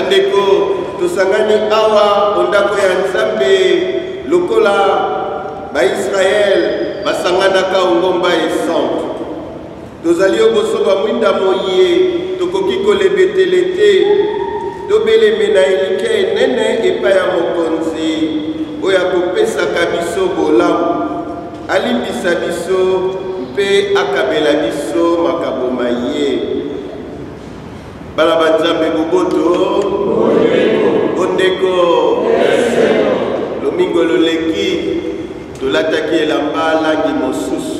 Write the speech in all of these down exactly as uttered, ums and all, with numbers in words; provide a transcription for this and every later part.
bandeko tosangani awa ondako ya Nzambe lokola ba Israël basanganaka ngomba esante tozali okosoba mwinda moye tokoki kolebetele te tobelemena elike enene epai ya mokonzi oyo akopesaka biso bolamu alimbisa biso mpe akabela biso makambo maye bana banzambe boboto ondeko lomingo loleki tolataki elamba langi mosusu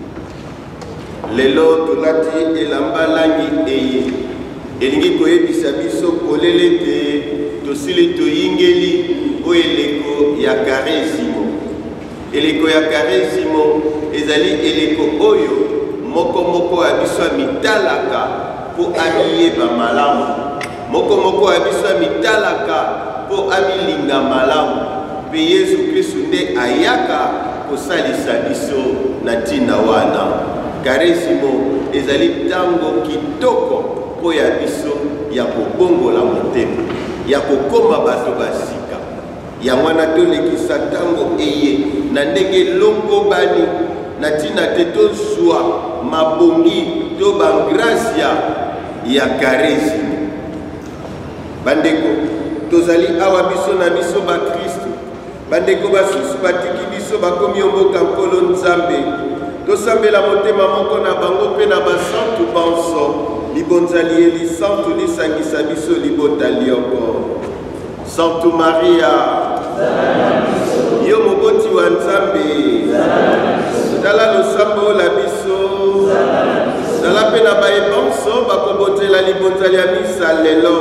lelo tolati elamba langi eye elingi koyebisa biso polele te tosili toyingeli oyo eleko ya karesimo eleko ya karesimo ezali eleko oyo moko moko ya biso amitalaka po amiyeba malamu moko moko ya biso amitalaka po amilinga malamu mpe Yesu Kristu nde ayaka kosalisa biso na ntina wana karesimo ezali ntango kitoko po ya biso ya kobongola motema ya kokoma bato basika ya mwana tolekisa ntango eye na ndenge longo bani na ntina te tozwa mabongi to bangracia ya karesimo bandeko tozali awa biso na biso bakristo bandeko basusu batiki biso bakomi omboka nkolo Nzambe tosambela motema moko na bango mpe na basantu banso libonzali elisantu lisangisa biso libota lioko Santu Maria yo moboti wa Nzambe tala losambo la biso tala mpe na bayebanso bakobotela libonzali ya misa lelo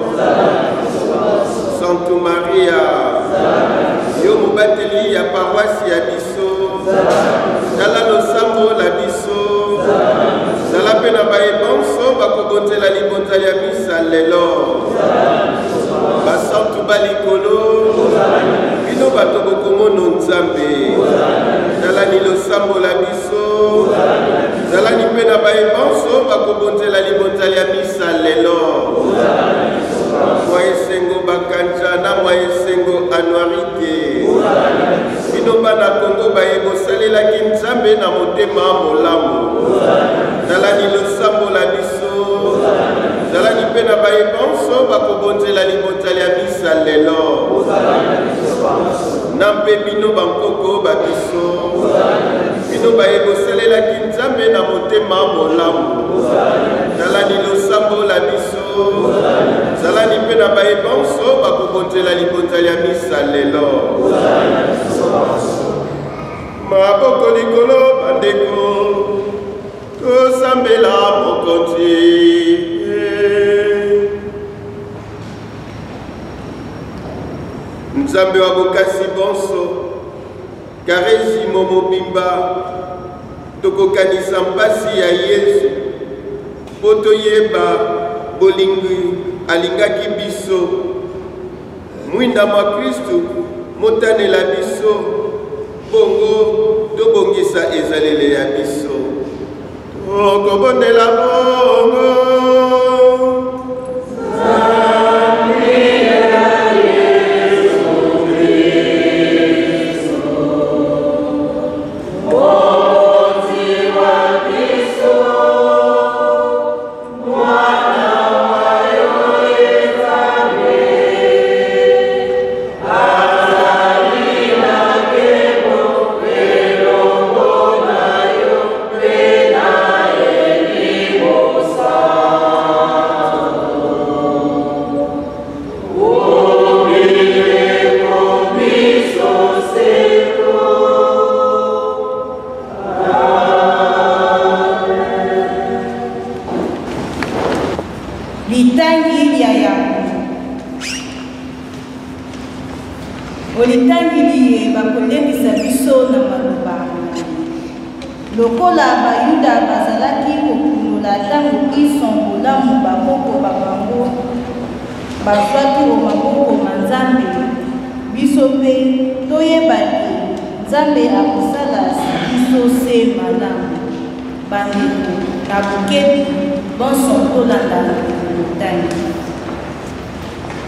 Santu Maria yo mobateli ya paroisse ya biso tala losambo la biso tala mpe na bayebanso bakobotela libonzali ya misa lelo basantu balikolo bino bato bokomono Nzambe talani losambo la biso talani mpe na bayebanso bakobotela libonzali ya misa lelo mwa esengo bakanja na mwa esengo anuarite bino bana Kongo bayebosalelaki Nzambe na motema molamu talani losambo la biso talani mpe na bayebanso bakobonzela libonzali ya misa lelo na mpe bino bankoko babiso bino bayebosalelaki Nzambe na motema molamu talani losambo la biso talani mpe na bayebanso bakobonzela libonzali ya misa lelo maboko likolo bandeko tosambela mokonzi Nzambe wa bokasi bonso karesimo mobimba tokokanisa mpasi ya Yesu po toyeba bolingi alingaki biso mwinda mwa Kristu motanela biso bongo tobongisa ezalele ya biso okobondela bongo lokola bayuda bazalaki kokunola ntango isongola mu bakoko babango bazwaki o maboko ma Nzambe biso mpe toyeba te Nzambe akosala biso se malamu bandeko na bokebi bonso tolanda motani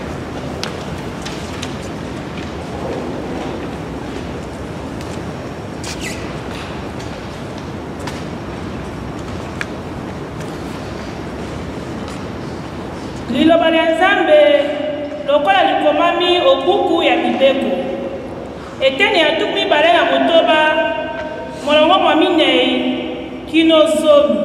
liloba lya Nzambe lokola likomami obuku ya mibeko eteni ya tuku mibale na motoba molongo mwa minei kino zomi.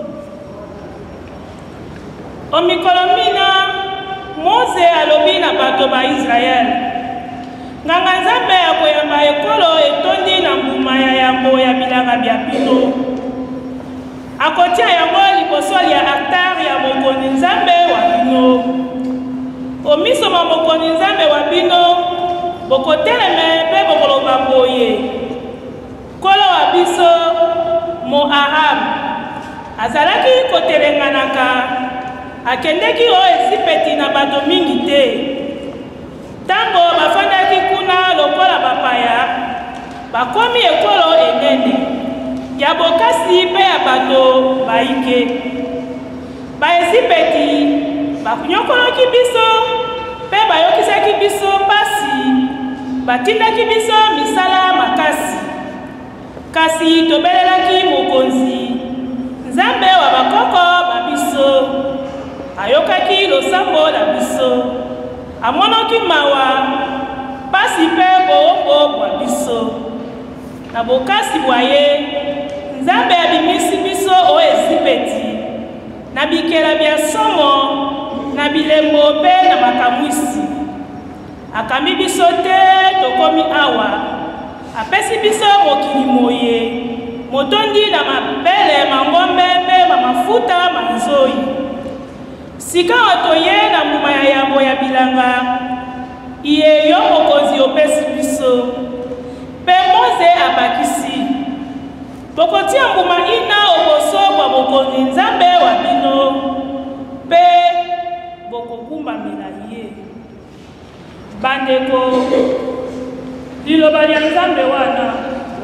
Omikolo mina Mose alobi na bato ba Israel nganga Nzambe akoyamba ekolo etondi na mbuma ya yambo ya bilanga bya bino akotia yango liboso ya altar ya mokonzi Nzambe wa bino. Omiso ma mokonzi Nzambe wa bino bokoteleme mpe bokoloba boye kolo wa biso Moab azalaki kotelenganaka akendeki o ezipeti na bato mingi te tango bafandaki kuna lokola bapaya bakomi ekolo enene ya bokasi mpe ya bato baike baezipeti bakunyokolaki biso mpe bayokisaki biso pasi batindaki biso misala makasi kasi tobelelaki mokonzi Nzambe wa bakoko babiso ayokaki losambo na biso amonoki mawa pasi mpe boombo bwa biso na bokasi bwa ye Nzambe abimisi biso o ezipeti na bikela bya somo na bilembo mpe na makamwisi akami biso te tokomi awa apesi biso mokili moye motondi na mabele mangombe mpe mafuta manzoi sika otoye na mbuma ya yambo ya bilanga iye yo mokonzi opesi biso mpe Mose abakisi bokotia mbuma ina oboso bwa mokonzi Nzambe wa bino mpe bokokumbamela ye. Bandeko liloba lya Nzambe wana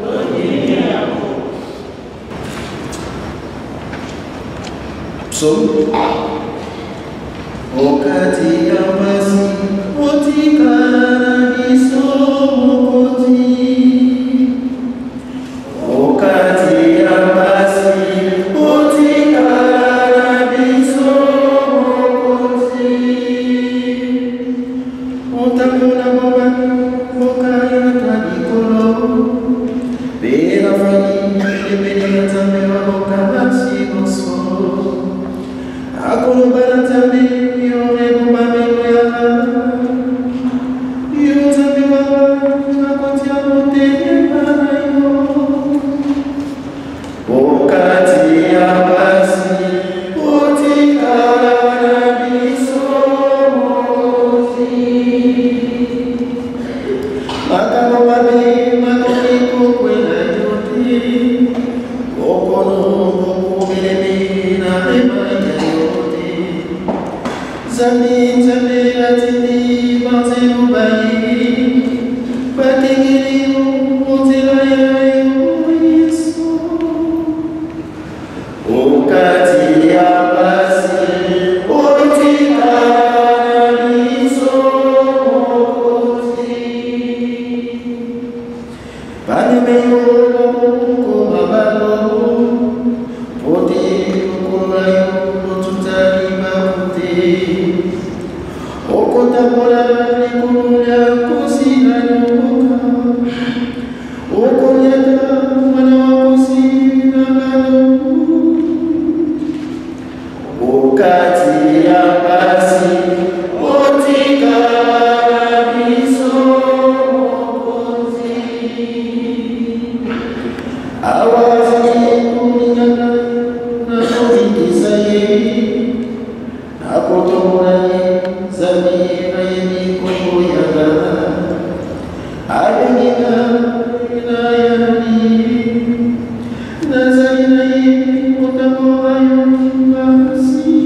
Psaume Okati yamasi otikana biso mokonzi Okati yamasi otikana biso mokonzi Otamona moba mokaya tabikolo Bela fani lebele Nzambe wa mokabasi bonso Akolo bana Nzambe yore bumamelo ya kama Yo Nzambe waba akotia motele para yo Okati ya basi otikana biso mokonzi Makalo babe makoni kukwela yote Okono kukumeleme na rema Zami Nzambe atindi bazelu bayi Batingiri motela ya Yesu Okati ya basi otikana biso mokonzi Banemeyo boko mabalo Poti kukumayo motutali mabute Okotabola nikunya kusina nyoka Okonyata mwana wakusina gano Okati ya basi otikana biso mokonzi Awazi kuminyana na kumingiza ye Akotomorani Zamira yeni kongo yaga Adengina inayani Nazarina yeni kotamora yonibasi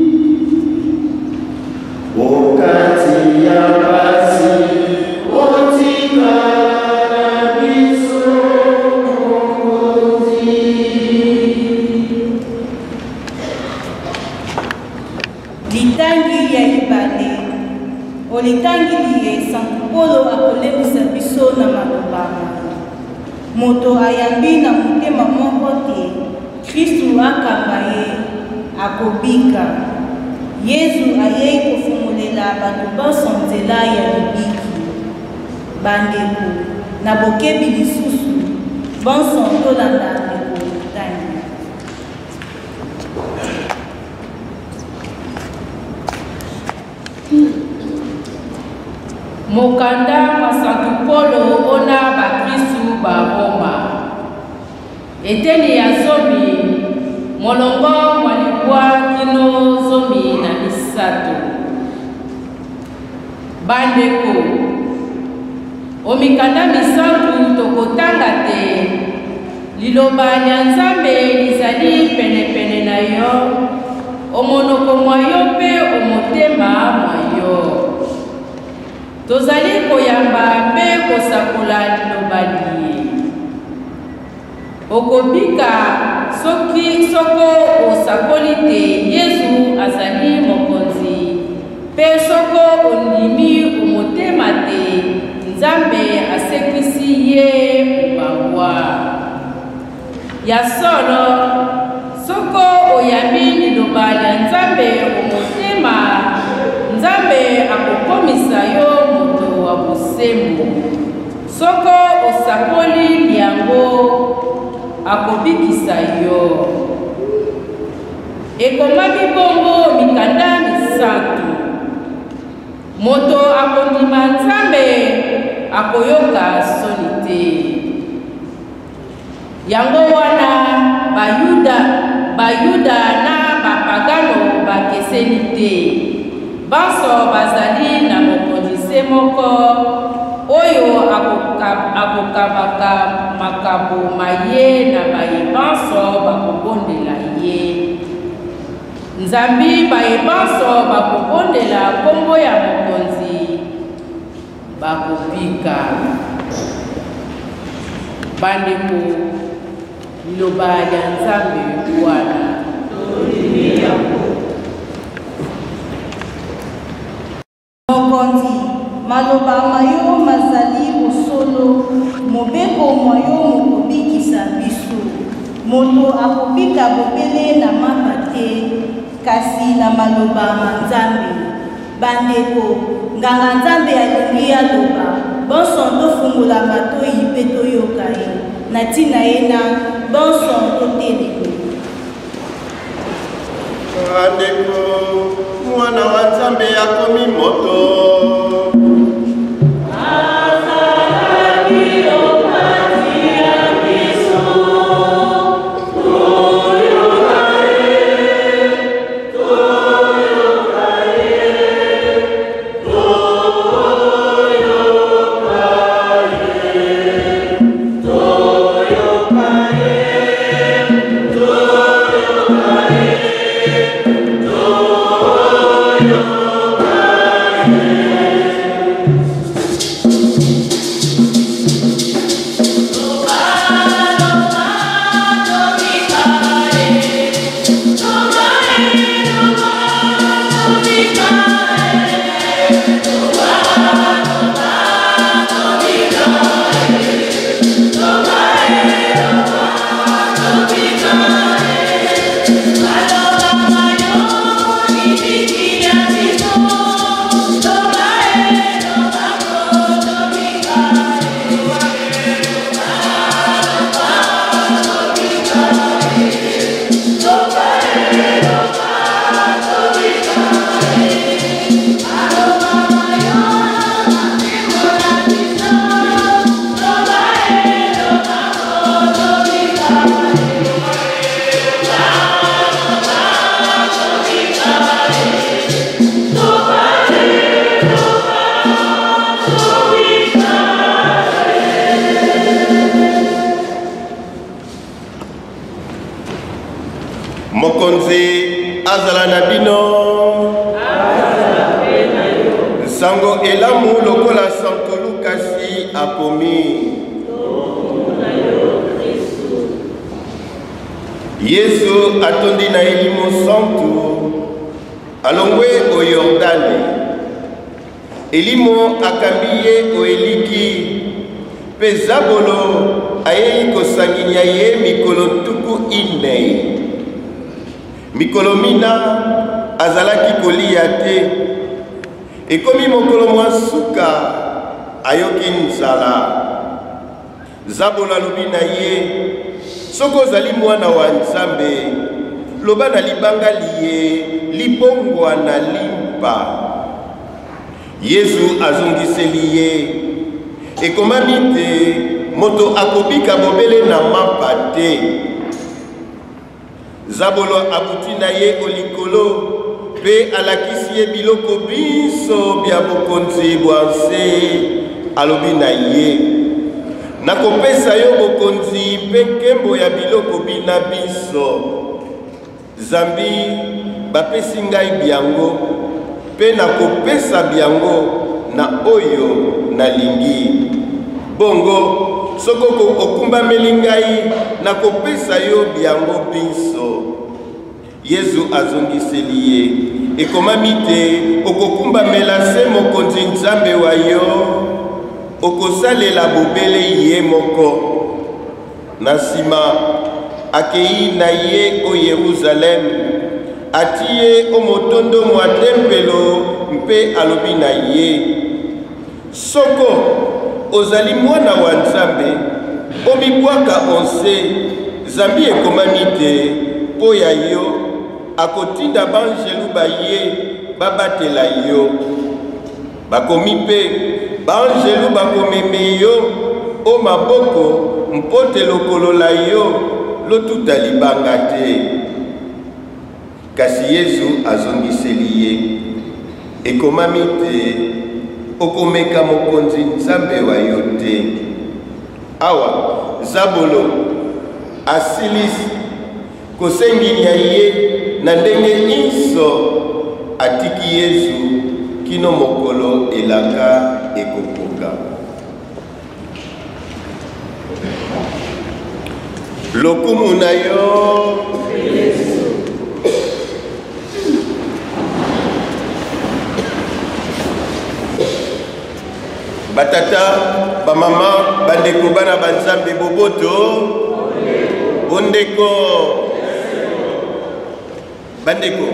Okati ya basi otikana biso mokonzi Litangi ya ibale olitangi liye sankupolo akolemisa biso na malobama moto ayambi na motema moko te Kristu akamba ye akobika Yesu ayei kofungolela bato banso nzela ya libiki. Bandeko na bokebi lisusu banso tolanda ndeko motangi. Mokanda Masantu Polo ona bakristu ba Roma. Eteni ya zomi molongo mwalikwa kino zomi na misato. Bandeko omikanda misantu tokotanga te liloba nya Nzambe lizali pene pene na yo omonoko mwa yo pe omotema mwa yo. Tozali koyamba pe kosakola liloba liye. Okobika soki soko osakoli te Yesu azali mokonzi. Pe soko ondimi omotema te Nzambe asekisi ye obawa. Ya solo soko oyambi liloba ya Nzambe omotema Nzambe akokomisa yo moto wa bosembo. Soko osakoli liango akobikisa yo. Ekomami bongo mikanda misantu. Moto akondima Nzambe akoyoka soni te. Yango wana bayuda bayuda na bapagano bakeseni te. Banso bazali na mokonzi moko oyo akokabaka makabo maye na bayebanso bakobondela ye. Nzambi bayebanso bakobondela kombo ya mokonzi bakopika. Bandeko liloba ya Nzambe wana. Mokonzi maloba mayo mazali osolo mobeko mwayo mokobikisa biso. Moto akobika bobele na mapa te kasi na maloba ma Nzambe. Bandeko nganga Nzambe alingi aloba bonso tofungola matoyi pe toyoka ye na ntina ye na bonso totelema. Bandeko mwana wa Nzambe akomi moto. Mokonzi azala na bino sango elamu lokola Santo Lukasi akomi. Yesu atondi na elimo santu alongwe o Yordani. Elimo akambi ye o eliki pe Zabolo ayei kosanginia ye mikolo ntuku inei. Mikolo mina azalaki kolia te ekomi mokolo mwa suka ayoki nzala Zabolo alobi na ye soki ozali mwana wa Nzambe loba na libanga liye libongwana limpa. Yesu azongiseli ye ekomami te moto akobika bobele na mapa te. Zabolo abuti na ye olikolo pe alakisi ye biloko biso bya bokonzi bwanse alobi na ye nakopesa yo bokonzi pe nkembo ya biloko bina biso. Zambi bapesi ngai biango pe nakopesa biango na oyo nalingi. Bongo soko okumbameli ngai nakopesa yo biango biso. Yesu azongiseli ye ekomami te okokumbamela se mokonzi Nzambe wa yo okosalela bobele ye moko. Na nsima akei na ye o Yerusalem atie o motondo mwa tempelo mpe alobi na ye soko ozali mwana wa Nzambe omibwaka onse Zambi ekomami te po ya yo akotinda banjelu baye babatela yo bakomi pe banjelu bakomeme yo o maboko mpote lokolola yo lotuta libanga te. Kasi Yesu azongiseli ye ekomami te okomeka mokonzi Nzambe wa yo te. Awa Zabolo asilisi kosenginya ye na ndenge nyonso atiki Yesu kino mokolo elaka ekokoka. Lokumu na yo batata bamama bandeko bana banzambe boboto bondeko bandeko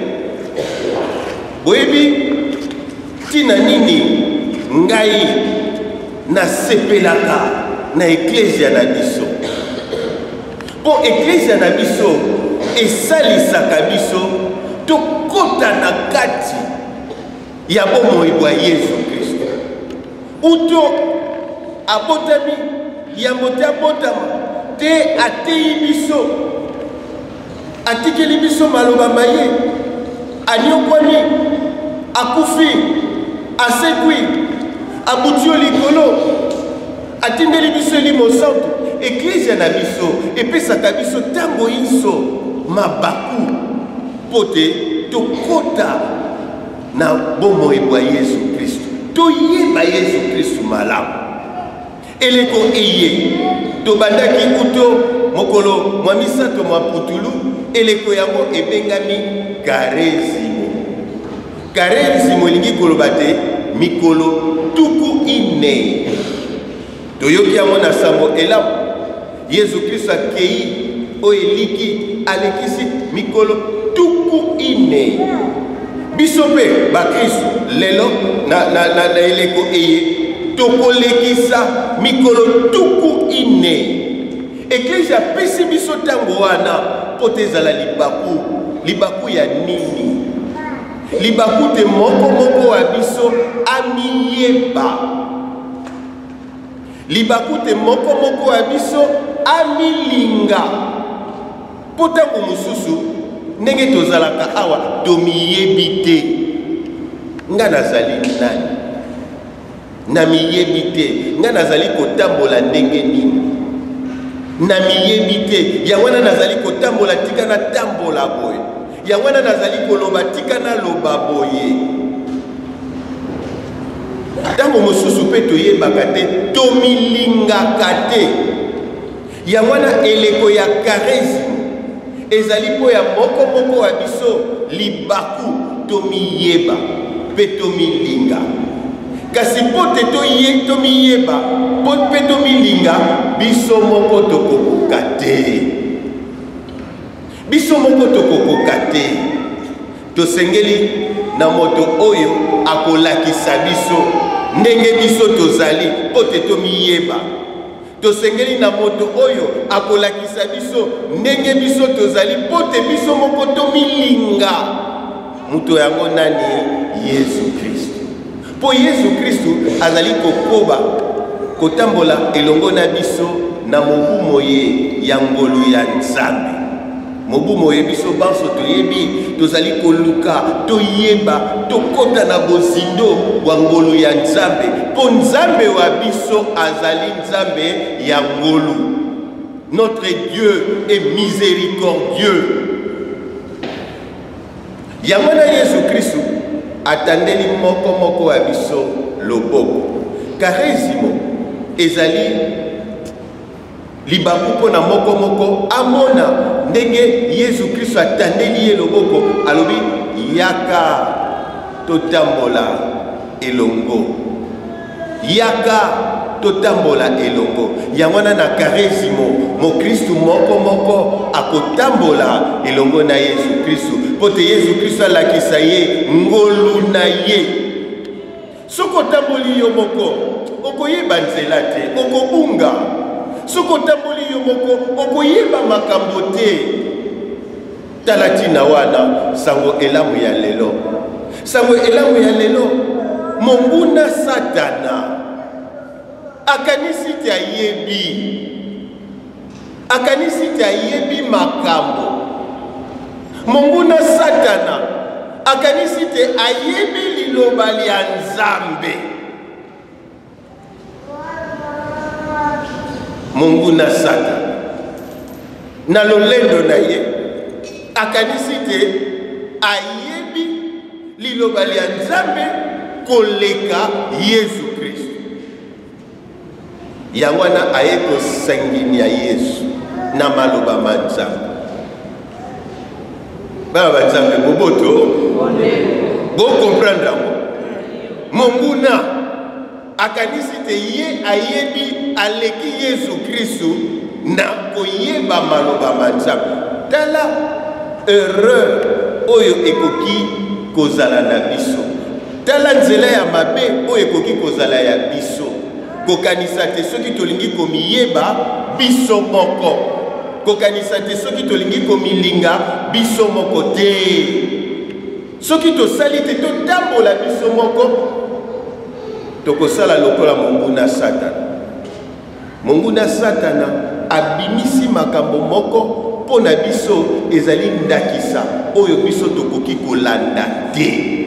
boyebi tina nini ngai nasepelaka na eklesia na biso po eklesia na biso esalisaka biso tokota na kati ya bomoi bwa Yesu Kristo uto abotami yambo te abotama te atei biso atikeli biso maloba maye anyokwami akufi asekwi abutio likolo atindeli biso elimo santo. Eklesia na biso epesaka biso ntango inso mabaku pote tokota na bomoi bwa Yesu Kristo toyeba Yesu Kristo malamu eleko eye tobandaki uto mokolo mwa misato mwa putulu eleko yango ebengami karezimo. Karezimo elingi koloba te mikolo tuku ine toyoki yango na sango elamu Yesu Kristo akei oyo eliki alekisi mikolo tuku ine. Biso mpe bakristo lelo na, na, na, na eleko eye tokolekisa mikolo tuku ine. Eklesia pesi biso ntango wana po te ezala libaku. Libaku ya nini? Libaku te moko moko wa biso amiyeba. Libaku te moko moko wa biso amilinga. Po ntango mosusu ndenge tozalaka awa tomiyebi te nga nazali nani, namiyebi te nga nazali kotambola ndenge nini, namiyebi te yango wana nazali kotambola tika na tambola boye, yango wana nazali koloba tika na loba boye. Ntango mosusu mpe toyebaka te tomilingaka te yango wana eleko ya karesi ezali po ya moko moko wa biso libaku tomiyeba pe tomilinga. Kasi po te toye tomiyeba po pe tomilinga biso moko tokokoka te. Biso moko tokokoka te. tosengeli na moto oyo akolakisa biso ndenge biso tozali po te tomiyeba. Tosengeli na moto oyo akolakisa biso ndenge biso tozali po te biso moko tomilinga. Muto yango nani? Yesu Kristo. Po Yesu Kristo azali kokoba kotambola elongo na biso na mobumo ye ya ngolu ya Nzambe. Mobumo ye biso banso toyebi tozali koluka toyeba tokota na bozindo wa ngolu ya Nzambe. Po Nzambe wa biso azali Nzambe ya ngolu. Notre Dieu est miséricordieux. Yamana Yesu Kristo atandeli moko moko wa biso loboko. Karesimo ezali libaku pona moko moko amona ndenge Yesu Kristo atandeli ye loboko alobi yaka totambola elongo. Yaka totambola elongo. Yamona na karesimo mo Kristo moko moko akotambola elongo na Yesu Kristo. Pote Yesu Kristo alakisa ye ngolu na ye. Soko tamboli yo moko okoyeba nzela te, okobunga. Soko tamboli yo moko okoyeba makambo te. Talatina wana sango elamu ya lelo. Sango elamu ya lelo monguna Satana akanisi te ayebi. Akanisi te ayebi makambo. Monguna Satana akanisi te ayebi liloba lya Nzambe. Monguna Satana na lolendo na ye akanisi te ayebi liloba lya Nzambe koleka Yesu Kristo. Yangwana aye kosengini ya Yesu na maloba ma Nzambe. Baba Nzambe boboto bo comprendre mo. Monguna akanisi te ye ayebi aleki Yesu Kristo na koyeba maloba ma Nzambe. Tala erreur oyo ekoki kozala na biso. Tala nzela ya mabe oyo ekoki kozala ya biso. Kokanisa te soki tolingi komiyeba biso moko. Kokanisa te soki tolingi komilinga biso moko te. Soki tosali te totambola biso moko tokosala lokola monguna Satana. Monguna Satana abimisi makambo moko pona biso ezali ndakisa oyo biso tokoki kolanda te.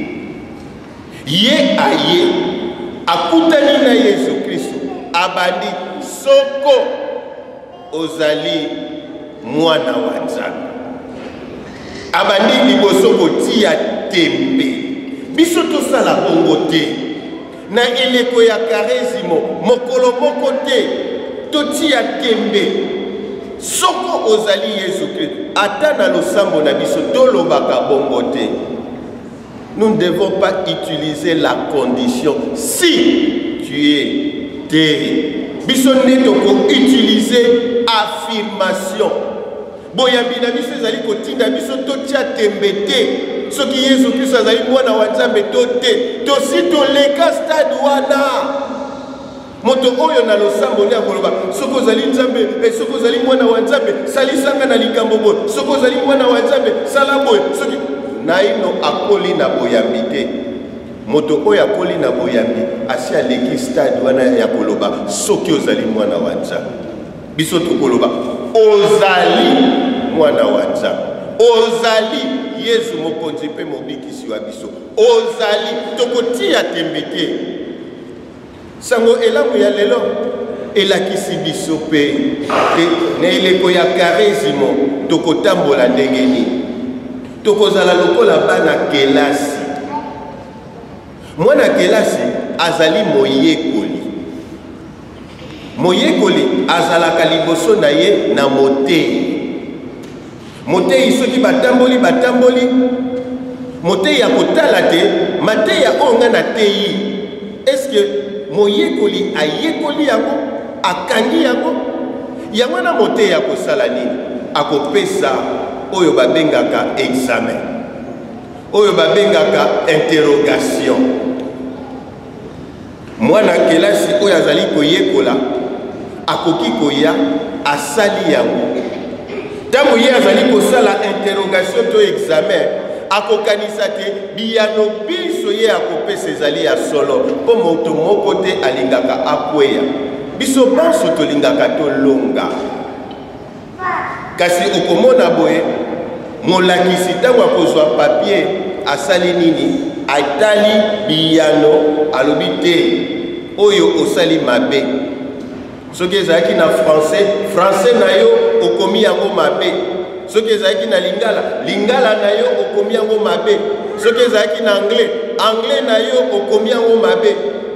Ye aye akutani na Yesu Kristo abandi soko ozali mwana wa Nzambe. Abandi liboso kotia tembe. Biso tosala bongo te. Na eleko ya karesimo mokolo moko te totia tembe. Soko ozali Yesu Kristo ata na losambo na biso tolobaka bongo te. Nous ne devons pas utiliser la condition si tu es terrible. Biso ne toko utiliser affirmation. Boyambi na biso ezali kotinda biso totia tembe te. Soki Yesu Kristo azali mwana wa Nzambe to te. Tosi toleka stade wana. Moto oyo na losambo ne akoloba soko ozali Nzambe e soko ozali mwana wa Nzambe salisanga na likambo boye. Soko ozali mwana wa Nzambe sala boye. Soki naino akoli na boyambi te. Moto oyo akoli na boyambi asi aleki stade wana ya koloba soki ozali mwana wa Nzambe. Biso tokoloba ozali mwana wa Nzambe. Ozali Yesu mokonzi pe mobikisi wa biso. Ozali tokotia tembe te. Sango elamu ya lelo elakisi biso pe na eleko ya karesimo tokotambola ndenge nini. Tokozala lokola bana kelasi. Mwana kelasi azali moyekoli. Moyekoli azalaka liboso na ye na motei. Motei soki batamboli batamboli. Motei ya kotala te, matei ya onga na tei. Est-ce que moyekoli ayekoli yango, akangi yango? Yango na motei ya kosala nini? Akopesa oyo babengaka examen. oyo babengaka interrogation. Mwana kelasi oyo azali koyekola akoki koya asali yango. Tango ye azali kosala interrogation to examen akokanisa te biyano biso ye akopesa ezali ya solo mpo moto moko te alingaka akweya. Biso banso tolingaka tolonga. Kasi okomona boye molakisi ntango akozwa papier asali nini atali biyano alobi te oyo osali mabe. Soki ezalaki na français, français na yo okomi yango mabe. Soki ezalaki na lingala, lingala na yo okomi yango mabe. Soki ezalaki na anglais, anglais na yo okomi yango mabe.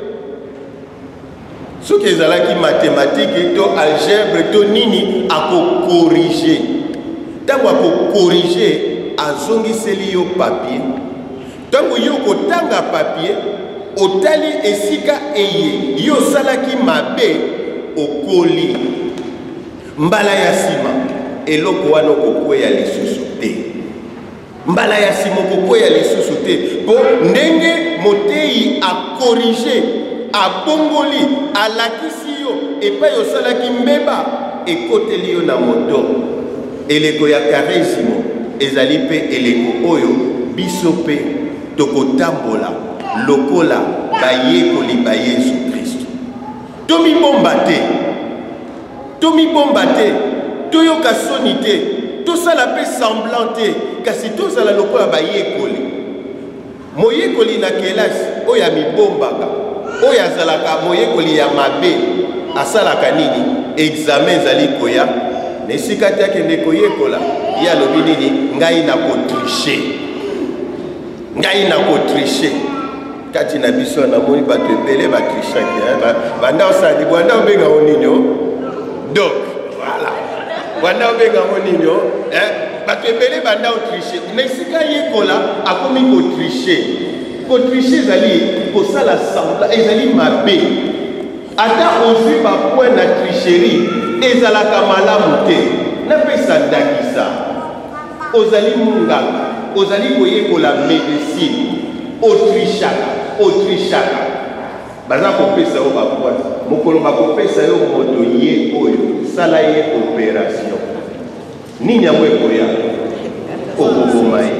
Soki ezalaki mathématique to algèbre to nini ako corriger. Tango ako corriger azongiseli yo papier. Tango yo kotanga papier otali esika eye yo salaki mabe okoli. Mbala ya sima eloko wana kokweya lisusu te. Mbala ya sima kokweya lisusu te po ndenge motei a corriger abongoli alakisi yo epai osalaki mbeba ekoteli yo na moto. Eleko ya karisimo ezali pe eleko oyo biso pe tokotambola lokola bayekoli ba Yesu Kristo. Tomi bomba te, tomi bomba te, toyoka soni te, tosala pe semblant te, kasi tozala lokola bayekoli. Moyekoli na kelasi oyo amibombaka, oyo azalaka moyekoli ya mabe, asalaka nini? Examen zali koya, nesika te akende koyekola, ya lobi nini? Ngai na kotriche. Ngai na kotriche. Kati na biso na moni bato ebele batrichaki. Banda osadi, banda obenga oninyo. Donc, voilà. Banda obenga oninyo. Bato ebele banda otriche. Nesika yekola, akomi kotriche. Kotriche ezali kosala sembla, ezali mabe. Ata ozwi ba point na tricherie, ezalaka malamu te. Napesa ndakisa. Ozali munganga, ozali koyekola médecine. Autrichaka, Autrichaka. Baza kopesa yo ba point. Mokolo bakopesa yo moto ye oyo sala ye opération. Nini yango ekoya? Okoboma ye.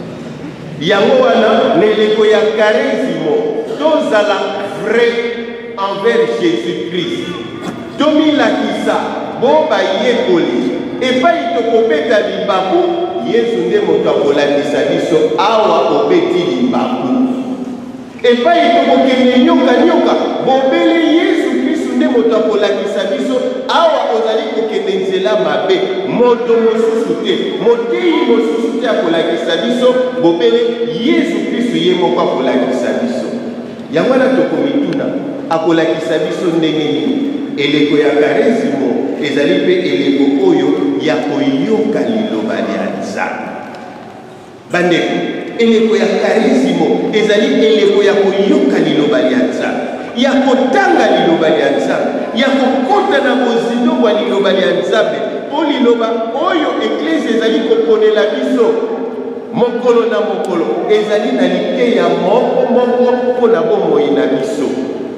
Yango wana neleko ya charisme tozala vrai envers Jésus-Christ. Tomilakisa bo bayekoli epai tokobeta libaku Yesu nde moto akolakisa biso awa obeti libaku. Epai tokokende nyoka nyoka bobele Yesu Kristo nde moto akolakisa biso awa ozali kokende nzela mabe. Moto mosusu te, motei mosusu te akolakisa biso bobele Yesu Kristo ye moko akolakisa biso. Yango wana tokomituna akolakisa biso ndenge nini? Eleko ya karisimo ezali pe eleko oyo ya koyoka liloba lya Nzambe. Bandeko, eleko ya karisimo ezali eleko ya koyoka liloba lya Nzambe, ya kotanga liloba lya Nzambe, ya kokota na bozindo bwa liloba lya Nzambe po liloba oyo eklise ezali koponela biso mokolo na mokolo ezali na liteya moko moko mpo na bomoi na biso.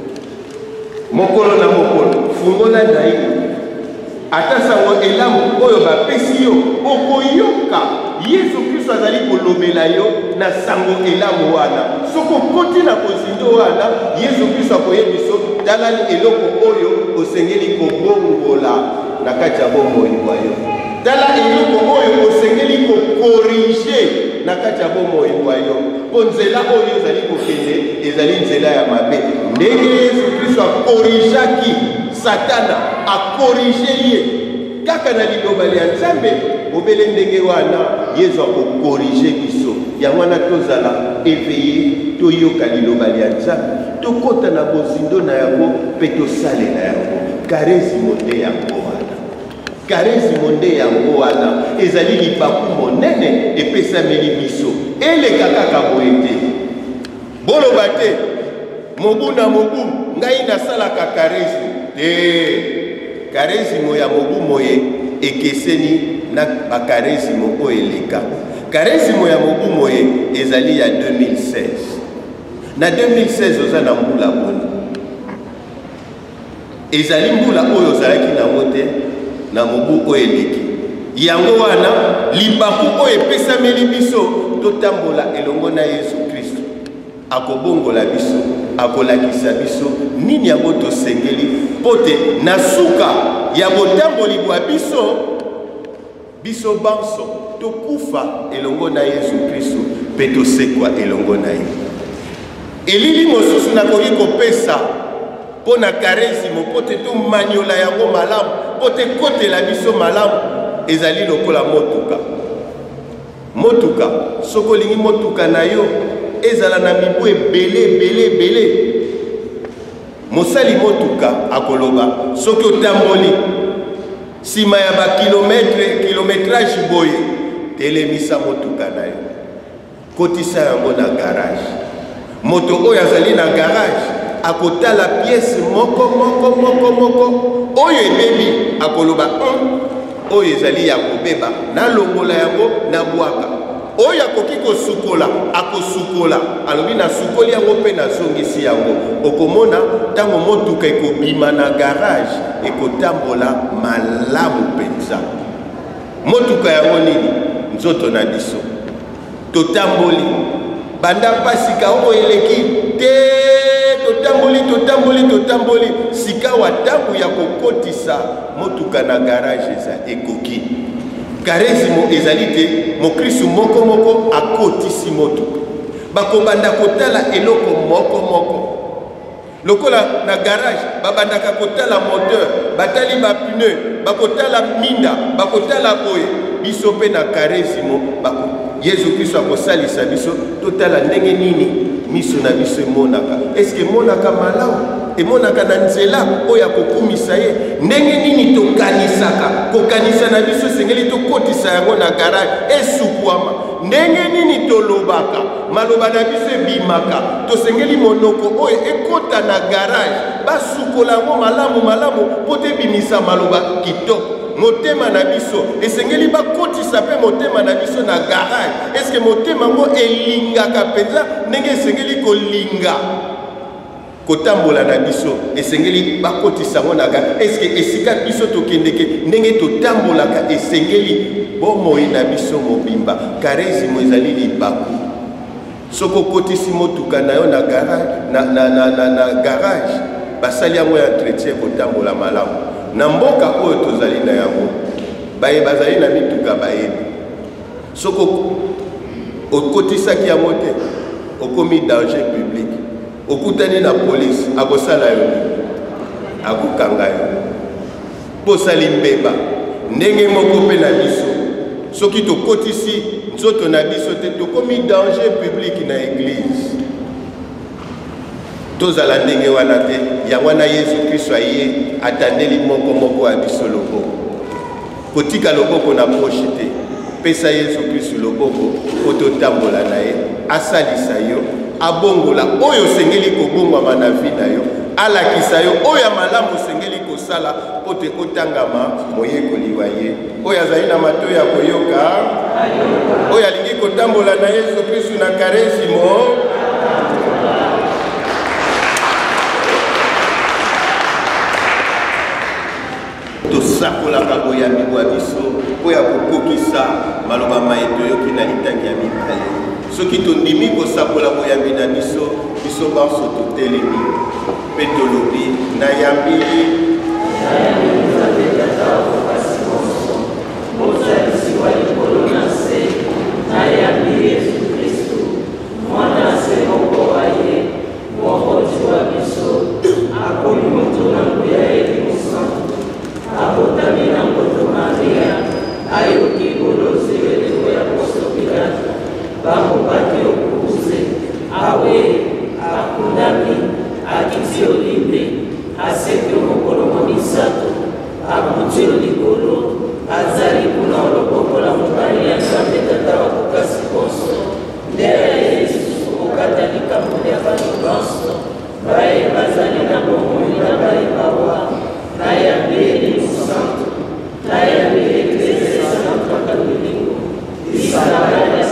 Mokolo na mokolo fungola na ye ata sango elamu oyo bapesi yo okoyoka Yesu Kristo azali kolobela yo na sango elamu wana. Soko koti na bozindo wana Yesu Kristo akoyebiso talali eloko oyo osengeli kobongola na kati ya bomoi na yo. Tala eloko oyo osengeli kokorige na kati ya bomoi na yo. Po nzela oyo ezali kokende ezali nzela ya mabe. Ndenge Yesu Kristo akorijaki Satana, akorige ye kaka na liloba lya Nzambe, obele ndenge wana Yesu akokorige biso. Ya wana tozala éveillé toyoka liloba lya Nzambe, tokota na bozindo na yango pe tosalela yango. Karisimo nde yango wana. Karisimo nde yango wana ezali libaku monene epesameli biso. Eleka kaka boye te. Boloba te mobu na mobu ngai nasalaka karisimo te. Karisimo ya mobu moye ekeseni na bakarisimo oyo eleka. Karesimo ya mobu moye ezali ya deux mille seize. Na deux mille seize oza na mbula boni. Ezali mbula oyo ozalaki na mote na mobu oyo eleki. Yango wana libaku oyo epesameli biso totambola elongo na Yesu Kristo. Akobongola biso, akolakisa biso nini yango tosengeli pote na suka ya botamboli bwa biso biso banso tokufa elongo na Yesu Kristo pe tosekwa elongo na ye. Elili mosusu nakoki kopesa mpo na karesimo pote tomaniola yango malamu pote kotela biso malamu ezali lokola motuka. Motuka soko lingi motuka na yo ezala na mibu ebele ebele ebele. Mosali motuka akoloba soki otamboli sima ya ba kilometre kilometrage boye telemisa motuka na yo kotisa yango na garage. Moto oyo azali na garage akotala pièce moko moko moko moko oyo ebebi akoloba oyo ezali ya kobeba na longola yango na bwaka oyo akoki kosukola akosukola alobi na sukoli yango mpe na zongisi yango okomona ntango motuka ekobima na garage ekotambola malamu mpenza. Motuka yango nini? Nzoto na biso totamboli banda pasika oyo eleki te totamboli totamboli totamboli sika wa ntango ya kokotisa motuka na garage eza ekoki. Karesimo ezali te mokristu moko moko akotisi motuka bakobanda kotala eloko moko moko lokola na garage babandaka kotala moteur batali ba pneu bakotala minda bakotala boye biso pe na karesimo bako Yesu Kristo akosalisa biso totala ndenge nini miso na biso emonaka. Eske emonaka malamu emonaka na nzela oyo akokumisa ye ndenge nini tokanisaka kokanisa na biso sengeli tokotisa yango na garage esukwama ndenge nini tolobaka maloba na biso ebimaka tosengeli monoko oyo ekota na garage basukola yango malamu malamu po te bimisa maloba kitoko. Motema na biso esengeli bakotisa pe motema na biso na garage. Eske motema ngo elingaka penza ndenge esengeli kolinga kotambola na biso esengeli bakotisa ngo na garage. Eske esika biso tokendeke ndenge totambolaka esengeli bomoi na biso mobimba. Karesimo ezali libaku soko kotisi motuka na yo na garage na, na, na, na, na garage basali yango ya entretien kotambola malamu. Na mboka oyo tozali na yango baye bazali na mituka bayebi soko okotisaki yango te okomi danger public okutani na police akosala yo akokanga yo posali mbeba ndenge moko mpe na biso soki tokotisi nzoto na biso te tokomi danger public na église tozala ndenge wana te yango na Yesu Kristo aye atandeli moko moko ya biso loboko kotika loboko na poche te pesa Yesu Kristo loboko po totambola na ye asalisa yo abongola oyo sengeli kobongwama na vi na yo alakisa yo oyo ya malamu sengeli kosala po te otangama moyekoliwa ye oyo azali na matoyi ya koyoka oyo alingi kotambola na Yesu Kristo na karesimo tosakolaka boyambi bwa biso mpo ya kokokisa maloba mayeto yoki na litangi ya mibale soki tondimi kosakola boyambi na biso biso banso totelemi mpe tolobi nayambi nayambi Yesu Kristo mwana se moko wa ye mokoti wa biso akomi moto na nguya elimu santo abotami na moto Maria ayoki bolozi wetu ya poso Pilato bamobaki okuze awe akundami akiti olimbe aseki mokolo momisato akuti likolo azali kuna oloboko la mobali ya Nzambe tata wa kokasi bonso nde Yesu okata likambo ya bato bonso baye bazali na bomoi na bayebawa nayambi elimu santo nayambi eklezia santo katolika isala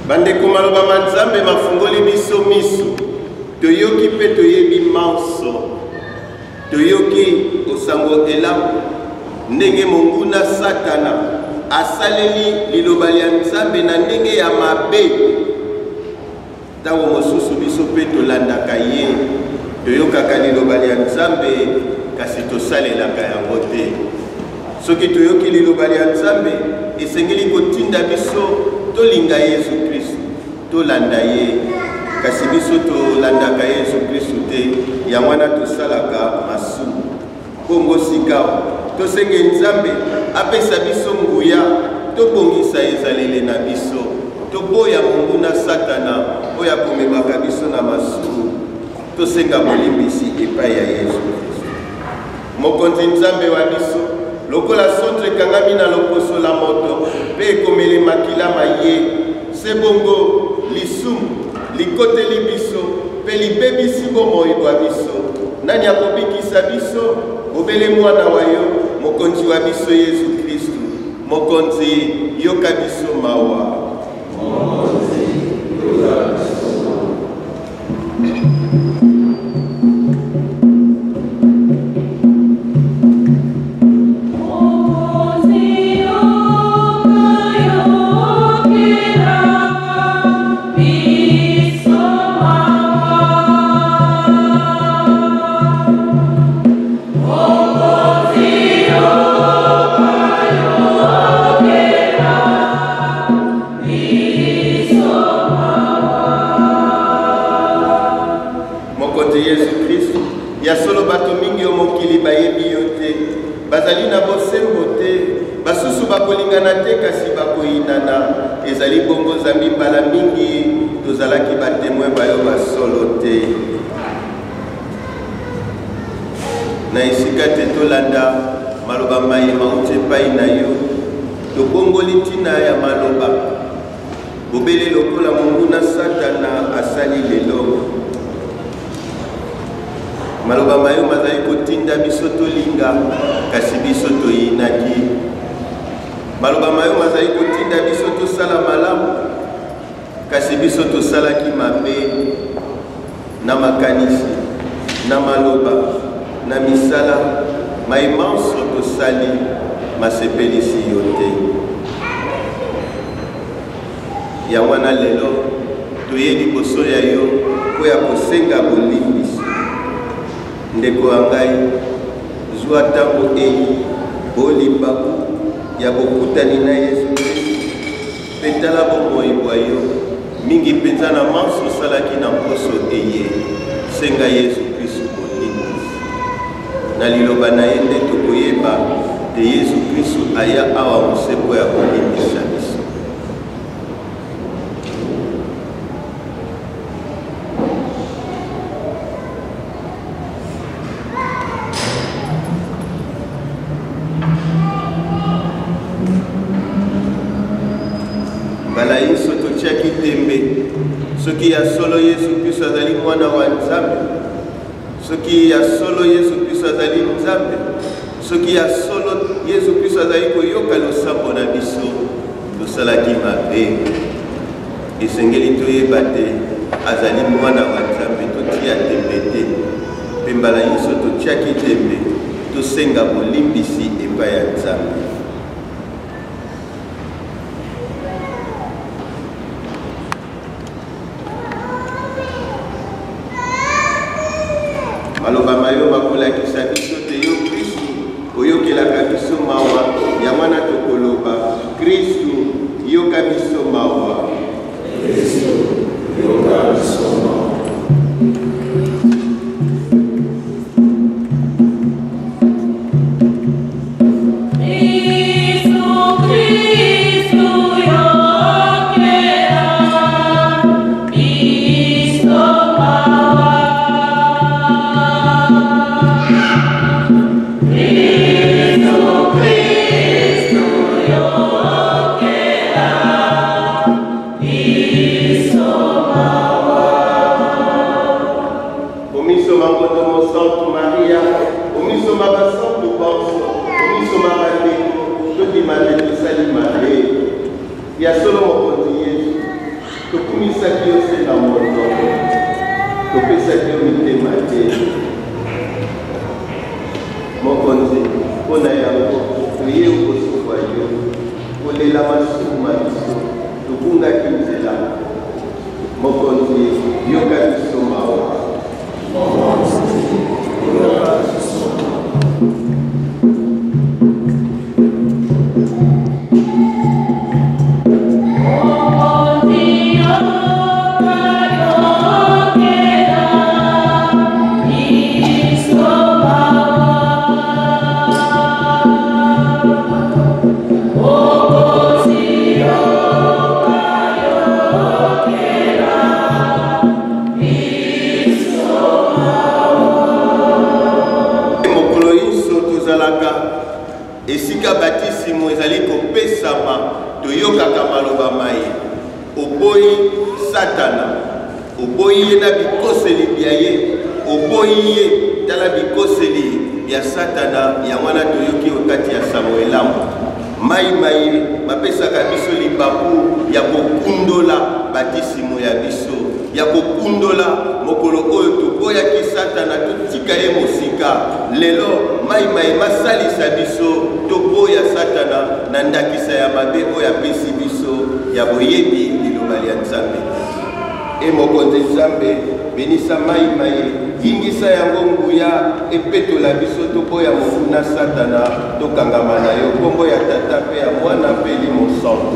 bandeko maloba manzambe mafungoli biso miso toyoki mpe toyebi manso toyoki osango elamu ndenge monguna satana asaleli liloba lya nzambe na ndenge ya mabe ntango mosusu biso mpe tolandaka ye toyokaka liloba lya nzambe kasi tosalelaka yango te soki toyoki liloba lya nzambe esengeli kotinda biso tolinga Yesu Kristo tolanda ye kasi biso tolandaka Yesu Kristo te yango wana tosalaka masumu bongo sika tosenge nzambe apesa biso nguya tobongisa ezalele na biso toboya monguna satana oyo akomemaka biso na masumu tosenga molimbisi epai ya Yesu Kristo mokonzi nzambe wa biso lokola centre ekangami na loposo la moto mpe ekomeli makila maye se bongo lisumu likoteli biso mpe libebisi bomoi bwa biso nani akobikisa biso obele mwana wa yo mokonzi wa biso Yesu Kristo mokonzi yoka biso mawa mokonzi yoka biso mawa. Ya solo bato mingi omokili bayebi yo te bazali na bosembo te basusu bakolingana te kasi bakoyinana ezali bongo zambi mbala mingi tozalaki batemoin bayo basolo te na esika te tolanda maloba mayema uti epai na yo tobongoli ntina ya maloba bobele lokola monguna satana asali lelo maloba mayo mazali kotinda biso tolinga kasi biso toyinaki maloba mayo mazali kotinda biso tosala malamu kasi biso tosalaki mabe na makanisi na maloba na misala maimanso tosali masepelisi yo te yango wana lelo toye liboso ya yo mpo ya kosenga bolimbisi ndeko ya ngai zwa ntango eyi bolimbaku ya bokutani na Yesu Kristo mpe tala bomoi bwa yo mingi mpenza na manso osalaki na mposo eye senga Yesu Kristo bolimbisi na liloba na ye nde tokoyeba te Yesu Kristo aya awa mosepo ya kolimbisa biso mbala yiso totiaki tembe soki ya solo Yesu Kristo azali mwana wa Nzambe soki ya solo Yesu Kristo azali Nzambe soki ya solo Yesu Kristo azali koyoka losambo na biso tosalaki mabe esengeli toyeba te azali mwana wa Nzambe totia tembe te mpe mbala yiso totiaki tembe tosenga bolimbisi epai ya Nzambe maloba mayo bakolakisa biso te yo Kristo oyokelaka biso mawa ya mwana tokoloba Kristo yoka biso mawa Kristo yoka biso mawa ya solo mokonzi Yesu topesaki yo se na moto topesaki yo mitema te mokonzi mpona yango toye kosuka yo kolela masumu na biso tokungaki nzela mokonzi yoka biso mawa esika batisimo ezali kopesama toyokaka maloba maye oboyi satana oboyi ye na bikoseli bya ye oboyi ye tala bikoseli ya satana ya wana toyoki okati ya samuelamu mai mai bapesaka biso libaku ya kokundola batisimo ya biso ya kokundola mokolo oyo toboyaki satana totika ye mosika lelo mai mai masalisa biso toboya satana na ndakisa ya mabe oyo apesi biso ya boyebi liloba lya nzambe e mokonzi nzambe benisa mai mai yingisa yango nguya epetola biso toboya mokuna satana tokangama na yo kombo ya tata mpe ya mwana mpe limosantu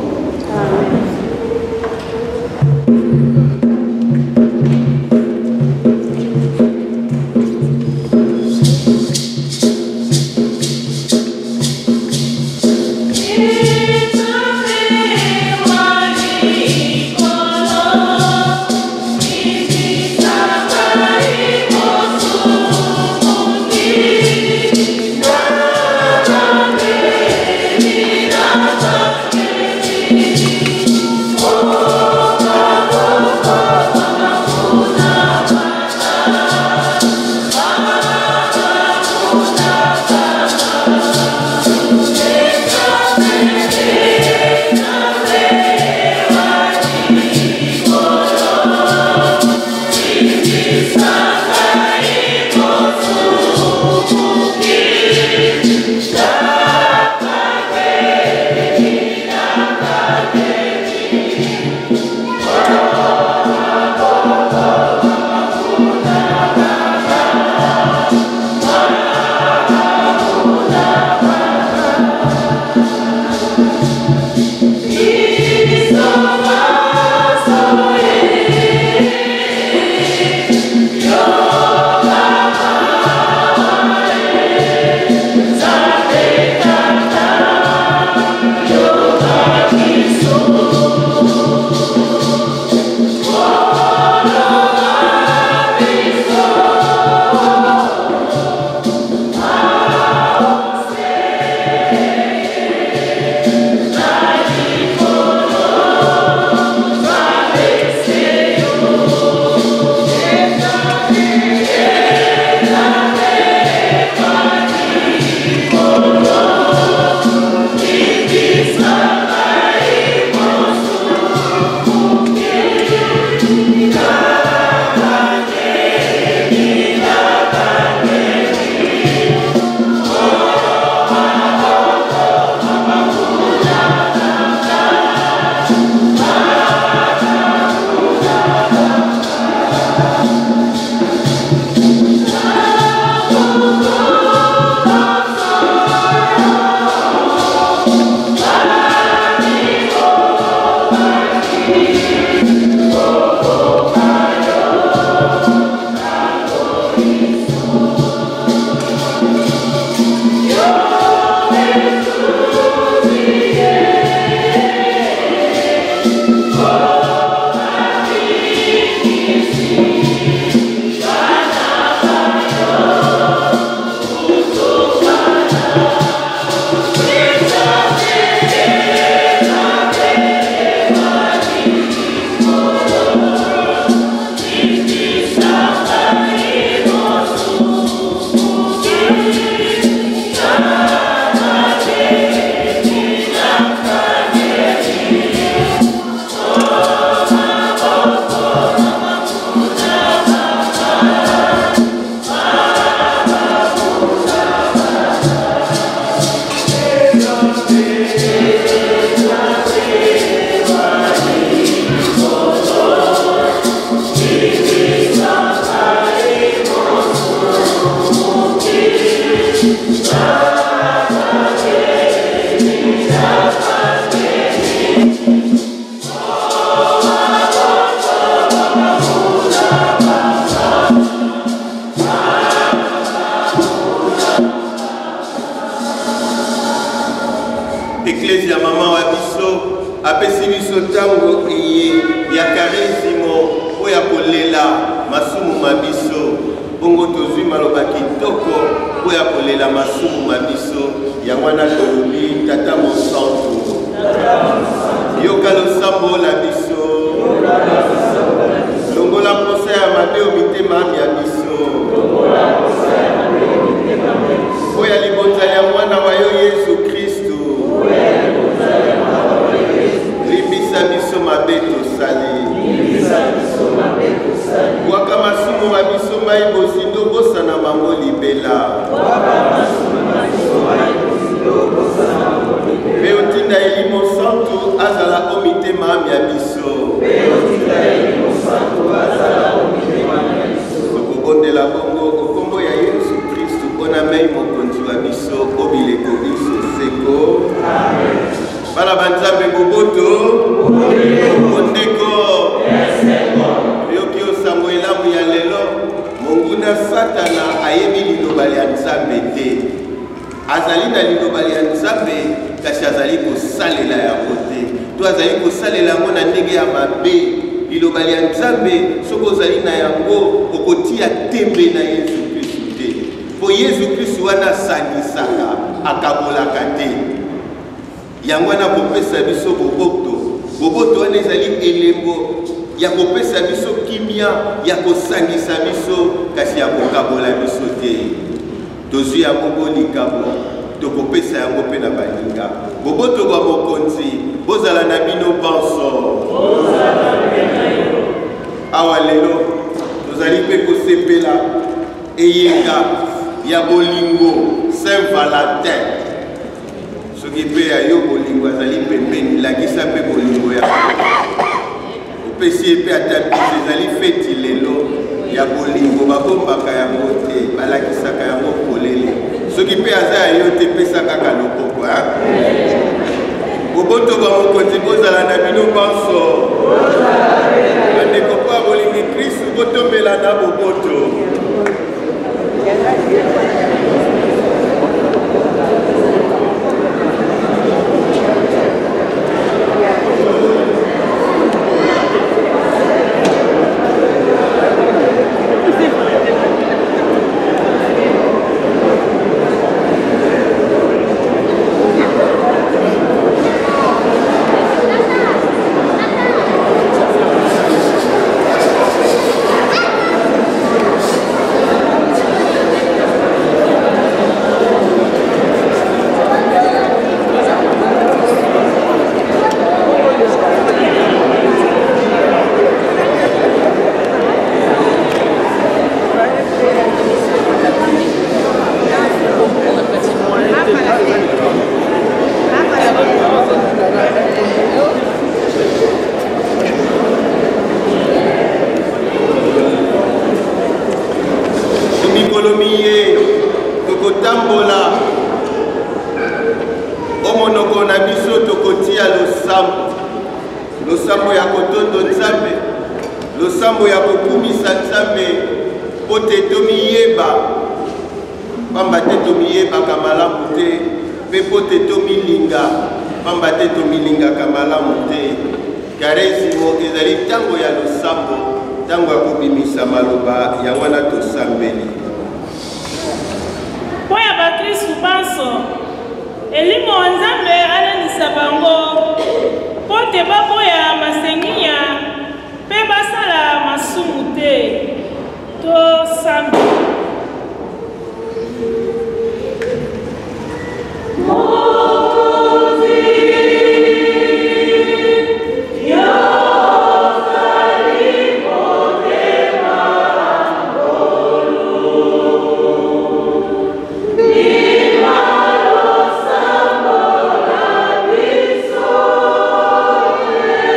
Oh apesi biso ntango eye ya karisimo oyo akolela masumu mabiso bongo tozwi maloba kitoko oyo akolela masumu mabiso yango wana tolobi tata mosantu yoka losambo la biso longola posa ya mabe o mitema ya biso oyo libonzali ya mwana wa yo Yesu Kristu limbisa biso mabe tosali bwaka masumu ma biso mai bosindo bosana bango libela mpe otinda elimo santu azala o mitema ya biso okobondela bongo kombo ya Yesu Kristu mpona mei mokonzi wa biso obileko biso seko bana banzambe boboto bondeko yoki osango elamu ya lelo monguna satana ayebi liloba ya nzambe te azali na liloba ya nzambe kasi azali kosalela yango te to azali kosalela yango na ndenge ya mabe liloba ya nzambe soki ozali na yango okotia tembe na Yesu Kristu te po Yesu Kristu wana asangisaka akabolaka te yango wana kopesa biso boboto boboto wana ezali elembo ya kopesa biso kimia ya kosangisa biso kasi ya kokabola biso te tozwi yango bolikabo tokopesa yango mpe na balinga boboto bwa mokonzi bozala na bino banso awa lelo tozali mpe kosepela eyenga ya bolingo Saint Valentin soki mpe ya yo bolingo azali pembeni lakisa mpe bolingo ya opesi mpe ata biso ezali feti lelo ya bolingo babombaka yango te balakisaka yango polele soki mpe aza ya yo te pesa kaka loboko boboto bwa mokonzi bozala na bino banso bandeko mpo ya bolingi Kristu botombela na boboto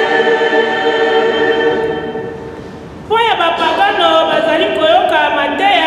bazali koyoka mateya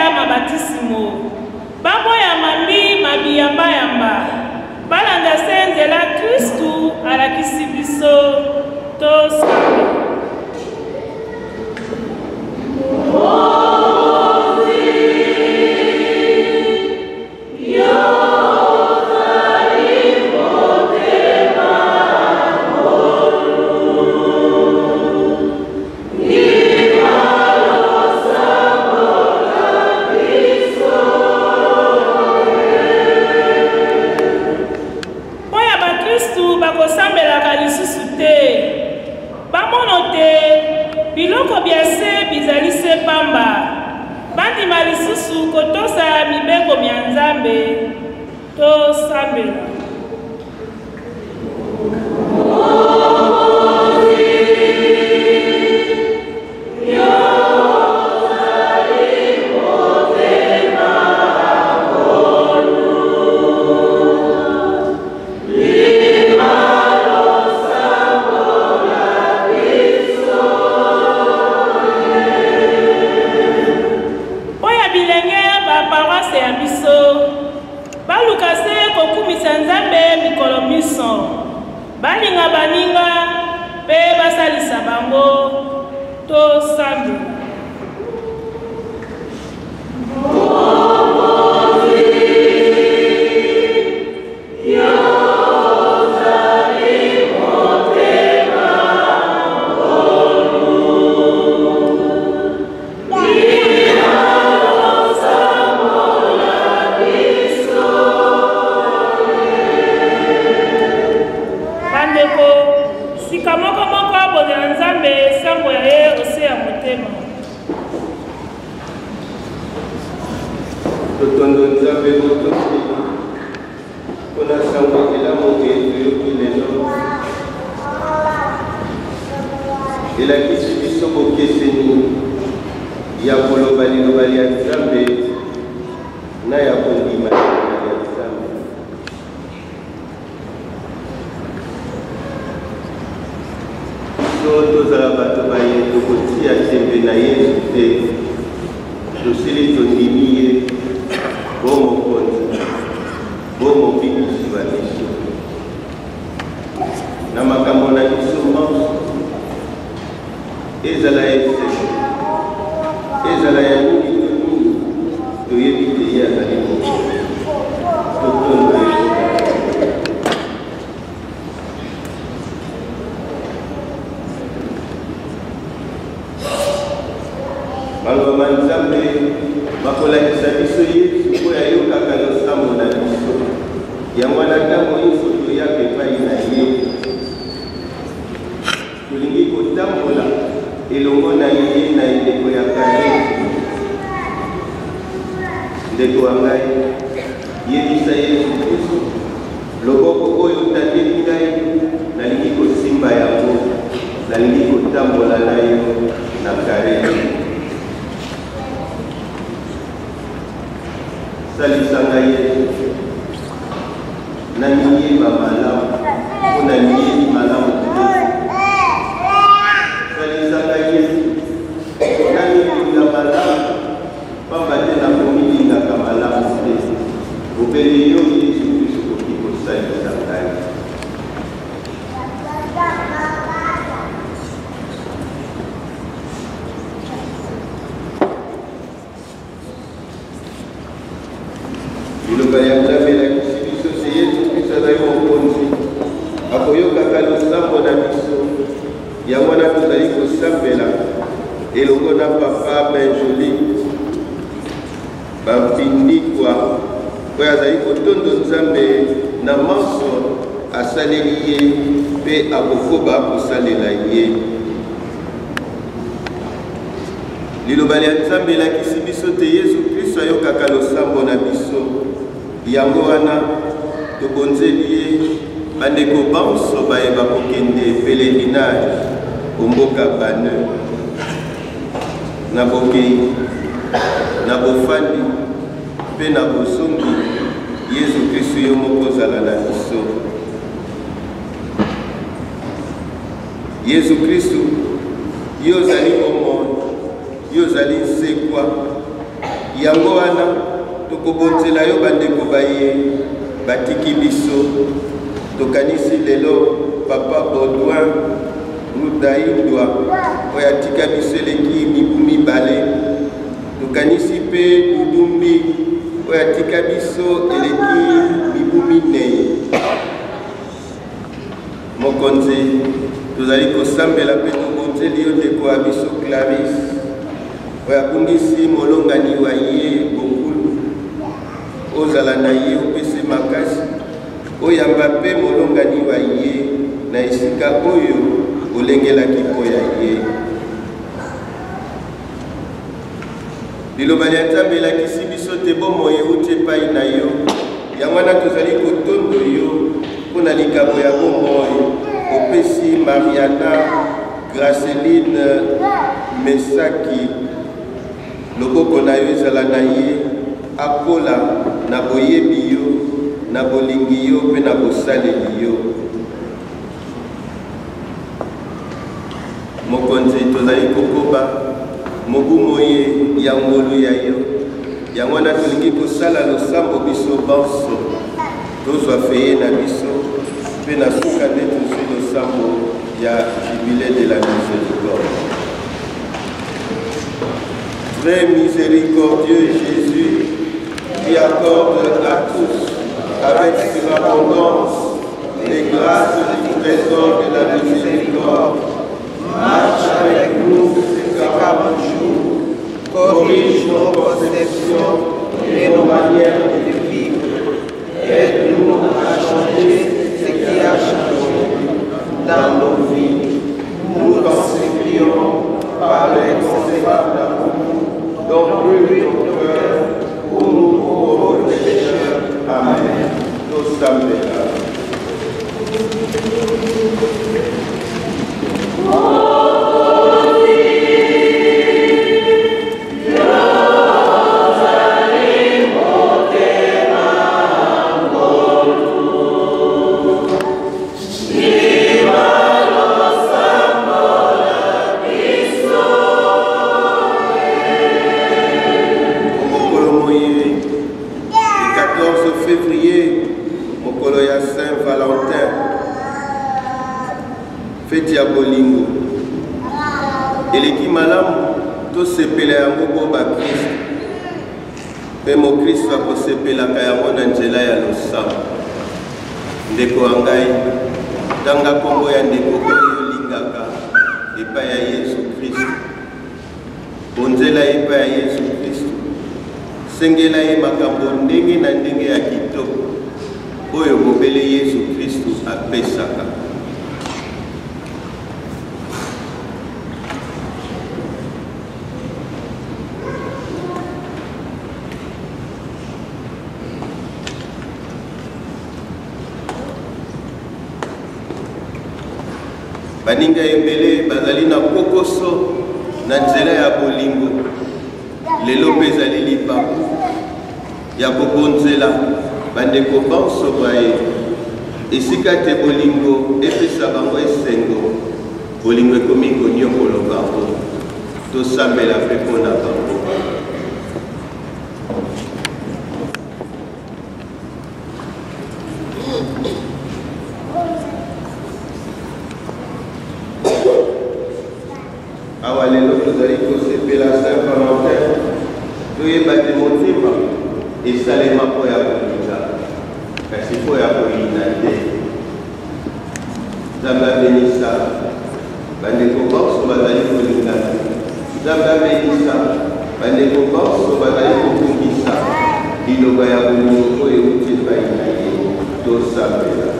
biloko bia se bizali se pamba bandima lisusu kotosa mibeko mia Nzambe tosambela. Baninga baninga pe basalisa bango to sambu. Yesu Kristu yo zali omo yo zali nsekwa yango wana tokobonzela yo bandeko baye batiki biso tokanisi lelo papa Baudouin Rudaindwa oyo atika biso eleki mibu mibale tokanisi mpe Dudumbi oyo atika biso eleki mibu minei mokonzi tozali kosambela mpe tobonzeli yo ndeko ya biso Clarisse oyo akungisi molongani wa ye bokulu ozala na ye opesi makasi oyamba mpe molongani wa ye na esika oyo olengelaki mpo ya ye liloba lya nzambe elakisi biso te bomoi euti epai na yo yango wana tozali kotondo yo mpo na likambo ya bomoi opesi Mariana Graceline Mesaki loboko na yo ezala na ye akola na boyebi yo na bolingi yo mpe na bosaleli yo. Mokonzi tozali kokoba mobumo ye ya ngolu ya yo yango wana tolingi kosala losambo biso banso tozwa feye na biso mpe na suka nde tozwi losambo ya jubilé de la miséricorde. Très miséricordieux Jésus, qui accorde à tous avec surabondance les grâces du trésor de la miséricorde, marche avec nous ces quarante jours, corrige nos conceptions et nos manières de vivre. Aide-nous à changer ce qui a changé dans nos vies. Nous t'en supplions par l'inconcevable amour dont brûle ton cœur pour nous pauvres pécheurs. Amen. Tous sommes là. Feti ya bolingo eleki malamu tosepela yango bo bakristo mpe mokristo akosepelaka yango na nzela ya losambo. Ndeko ya ngai tanga kombo ya ndeko oyo olingaka epai ya Yesu Kristo, bonzela epai ya Yesu Kristo, sengela ye makambo ndenge na ndenge ya kitoko oyo mobele Yesu Kristo apesaka. Baninga ebele bazali na kokoso na nzela ya bolingo lelo mpe ezali lipapu ya kobonzela bandeko banso baye esika te bolingo epesa bango esengo bolingo ekomi konyokola bango tosambela mpe mpona bango. Awa lelo tozali kosepela Saint Valentin toyeba te motima esalema mpo ya kolinga kasi mpo ya koyina te. Nzambe abenisa bandeko banso bazali kolingana, Nzambe abenisa bandeko banso bazali kokungisa liloba ya bolingo oyo euti epai na ye. Tosambela.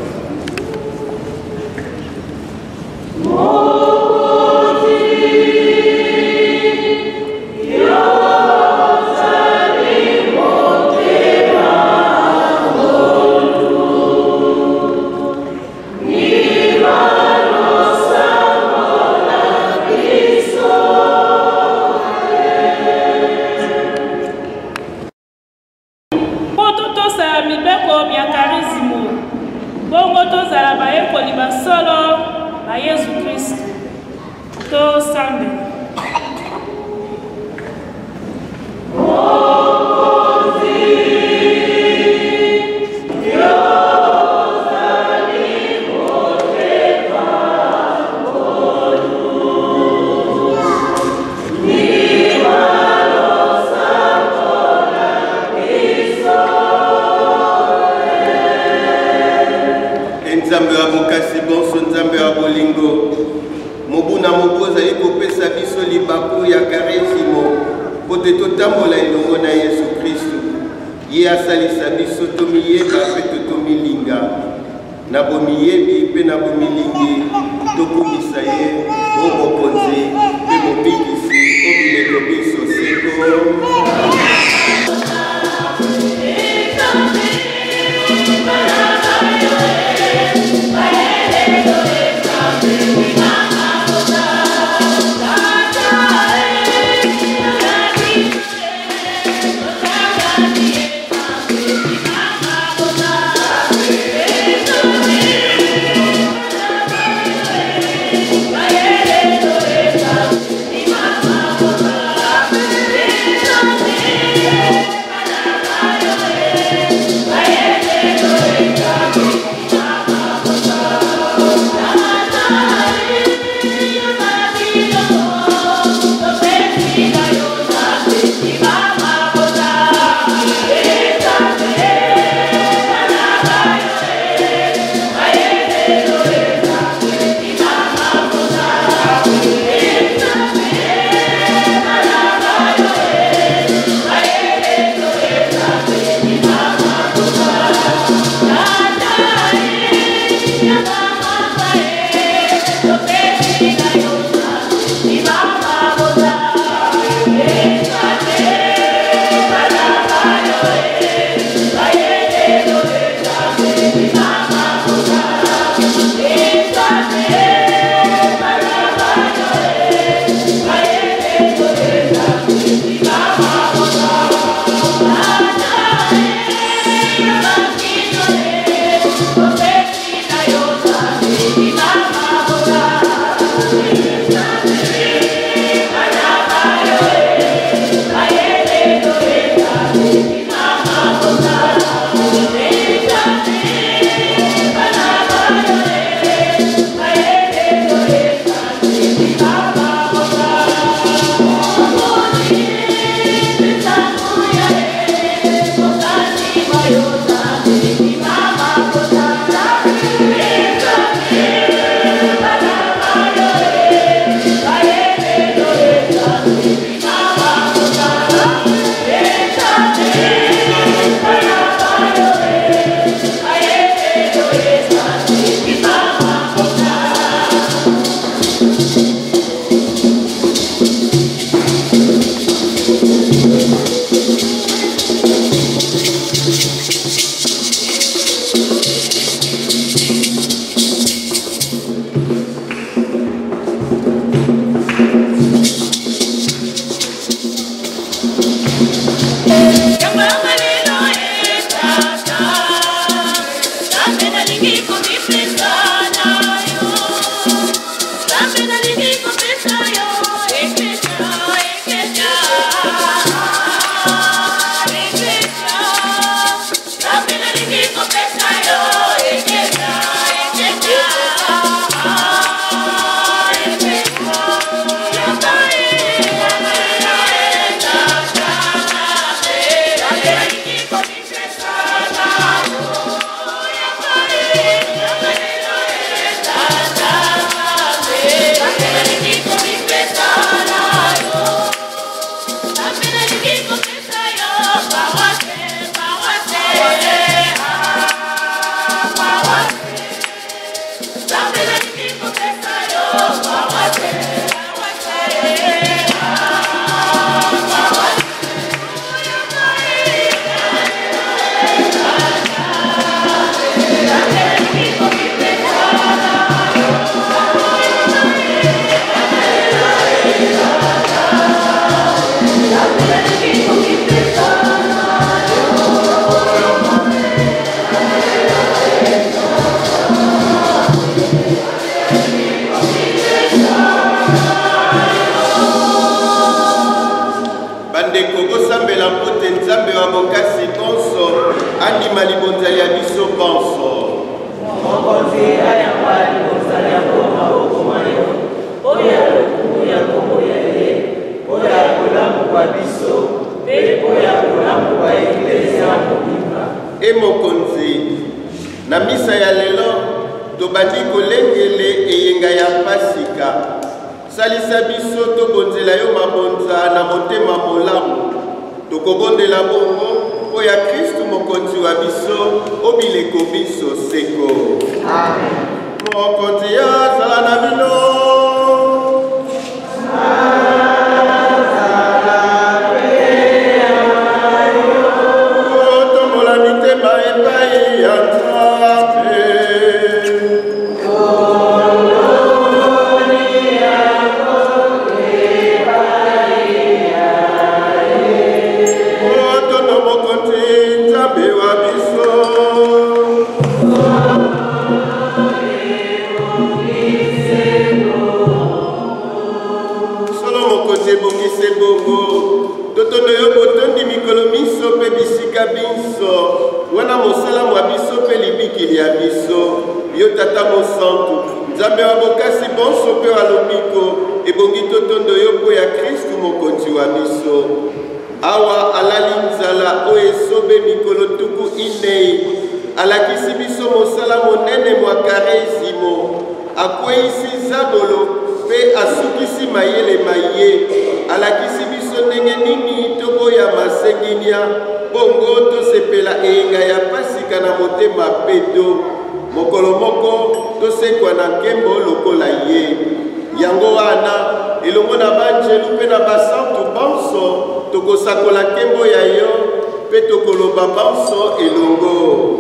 Mokonzi, pe mobikisi, obileko biso seko. na libonzali ya biso bonso. Mokonzi ayamba libonzali ya maboko mayo oyo lokumu ya kombo ya ye oyo akolamu kwa biso mpe oyo akolamu kwa eklezia mobimba. E mokonzi, na misa ya lelo tobandi kolengele eyenga ya pasika. Salisa biso tobonzela yo mabonza na motema molamu. Tokobondela bongo po ya Kristu mokonzi wa biso obileko biso seko. Amen. Mokonzi ya zala na bino. Otombola mitema epai ya Nzambe. Totondo yo botondi mikolo miso pe bisika biso wana mosala mwa biso pe libikili ya biso yo tata mosantu Nzambe wa bokasi bonso pe wa lobiko ebongi totondo yo po ya Kristu mokonzi wa biso awa alali nzala oyo esobe mikolo tuku inei alakisi biso mosala monene mwa karesimo akweyisi zabolo pe asukisi mayele maye alakisi biso ndenge nini toboya masenginia bongo tosepela eyenga ya pasika na motema peto mokolo moko tosekwa na nkembo lokola ye yango wana elongo na banjelu mpe na basantu bonso tokosakola nkembo ya yo mpe tokoloba bonso elongo.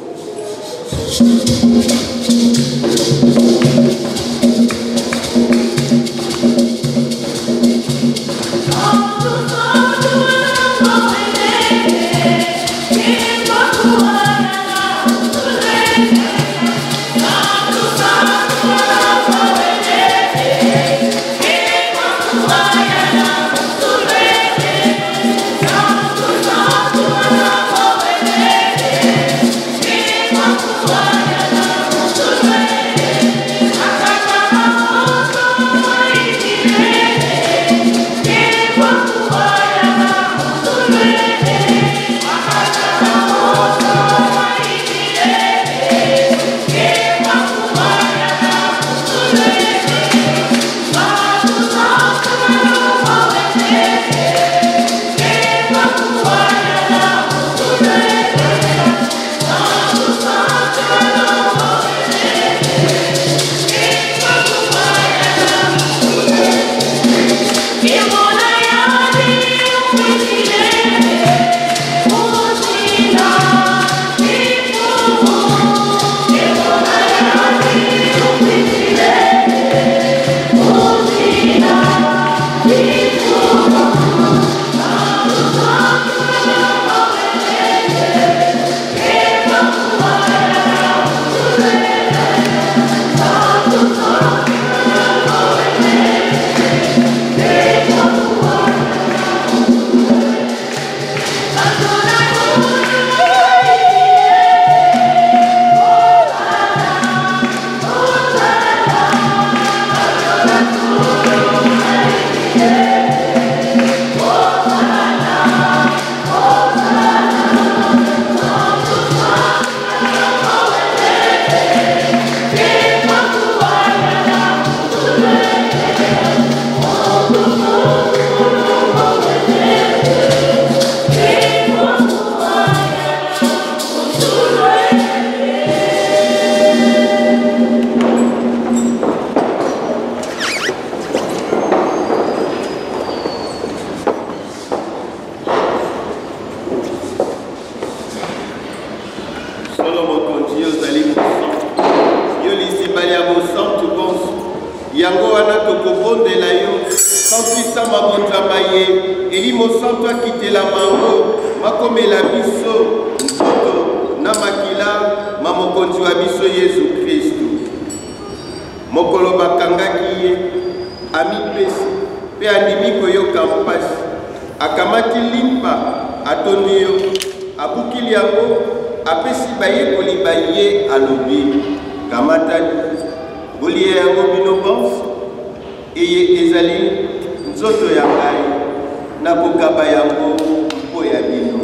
yango wana tokobondela yo sankisa mabonza maye elimo santo akitela mango makomela biso nzoto na makila ma mokonzi wa biso Yesu Kristu mokolo bakangaki ye amipesi pe andimi koyoka mpasi akamati limpa atondi yo abukili yango apesi bayekoli baye alobi kamatani bolia yango bino bonso eye ezali nzoto ya ngai nakokaba yango mpo ya bino.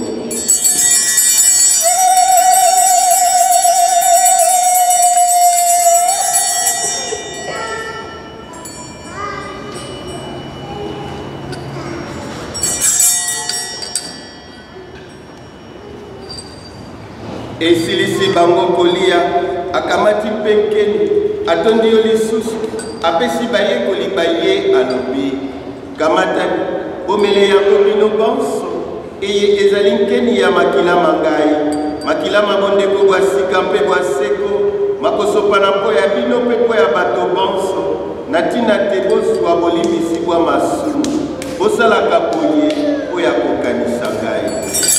Esilisi bango kolia akamati penkeni atondi yo lisusu apesi bayekoli baye alobi kamatani bomele yango bino bonso eye ezali nkeni ya makila mangai makila mabondeko bwa sika mpe bwa seko makosopana mpo ya bino mpe mpo ya bato bonso na ntina te bozwa bolimbisi bwa masumu bosalaka boye mpo ya kokanisa ngai.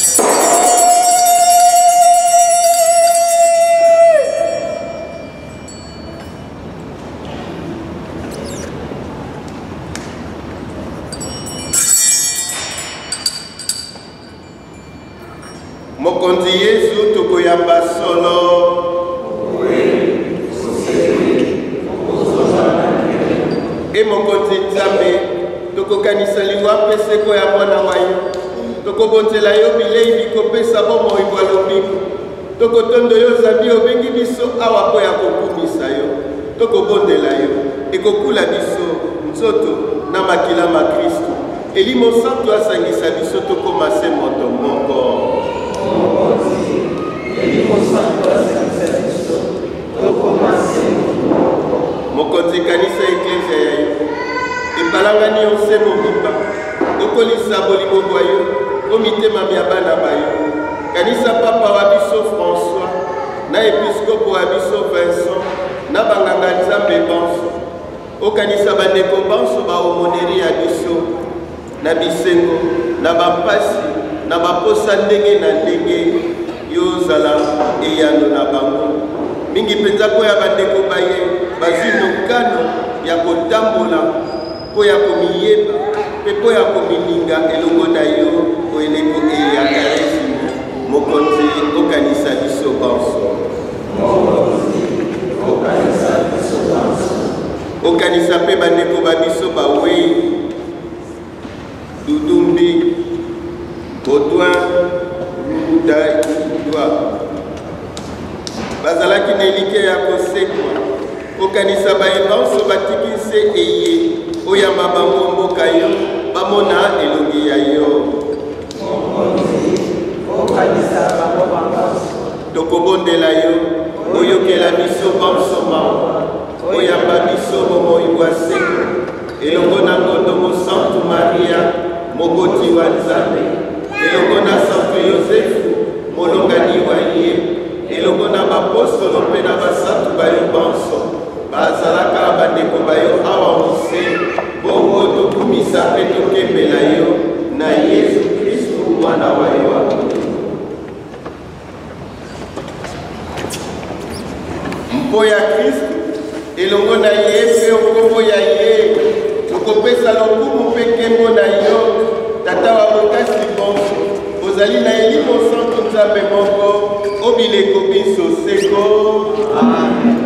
Mokonzi Yesu tokoyamba solo e mokonzi Nzambe tokokanisa liwa mpe seko ya mwana wa yo tokobonzela yo bilei bikopesa bomoi bwa lobiko tokotondo yo Nzambe obengi biso awa mpo ya kokumisa yo tokobondela yo ekokula biso nzoto na makila ma Kristo elimo santo asangisa biso tokoma se moto moko. Mokonzi kanisa eklesia ya yo epalangani yo se mobimba okolisa bolingo bwa yo omitema mya bana bayo kanisa papa wa biso François na episkopo wa biso Vincent na banganga Nzambe bonso okanisa bandeko bonso baomoneri ya biso na bisengo na bampasi na baposa ndenge na ndenge yozala eyano na bango mingi penza ko ya bandeko baye bazino kano ya kotambola ko ya komiyeba pe po ya komininga elongo na yo oeleko e ya karesimo mokonzi okanisa biso bonso okanisa pe bandeko babiso bawei Dudumbi Baudouin Rudai Dwa bazalaki na elike ya kosekwa okanisa baye bonso batikise eye oyamba bango mboka yo bamona elongi ya yo tokobondela yo oyokela biso bonso mawa oyamba biso bomoi bwa seko elongo na ngondomo Santo Maria moboti wa Nzambe elongo na Santo Yosefu molongani wa ye elongo na bapostolo mpe na basantu bayo bonso bazalaka bandeko bayo awa mose bongo tokumisa mpe tokembela yo na Yesu Kristu mwana wa yo mpo ya Kristu elongo na ye mpe okombo ya ye tokopesa lokumu mpe nkembo na yo tata wa bokasi bonso ozali na elimo santo Nzambe moko obileko biso seko. Amen.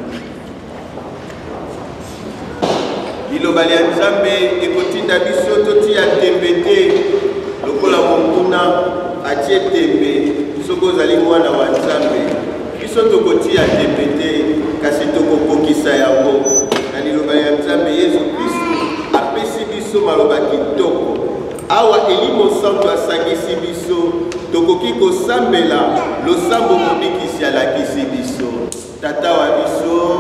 Liloba lya Nzambe ekotinda biso totia tembe te lokola monguna atie tembe soko ozali mwana wa Nzambe biso tokotia tembe te kasi tokokokisa yango na liloba lya Nzambe Yesu Kristu apesi biso maloba kitoko awa elimo santo asangisi biso tokoki kosambela losambo mobikisi alakisi biso tata wa biso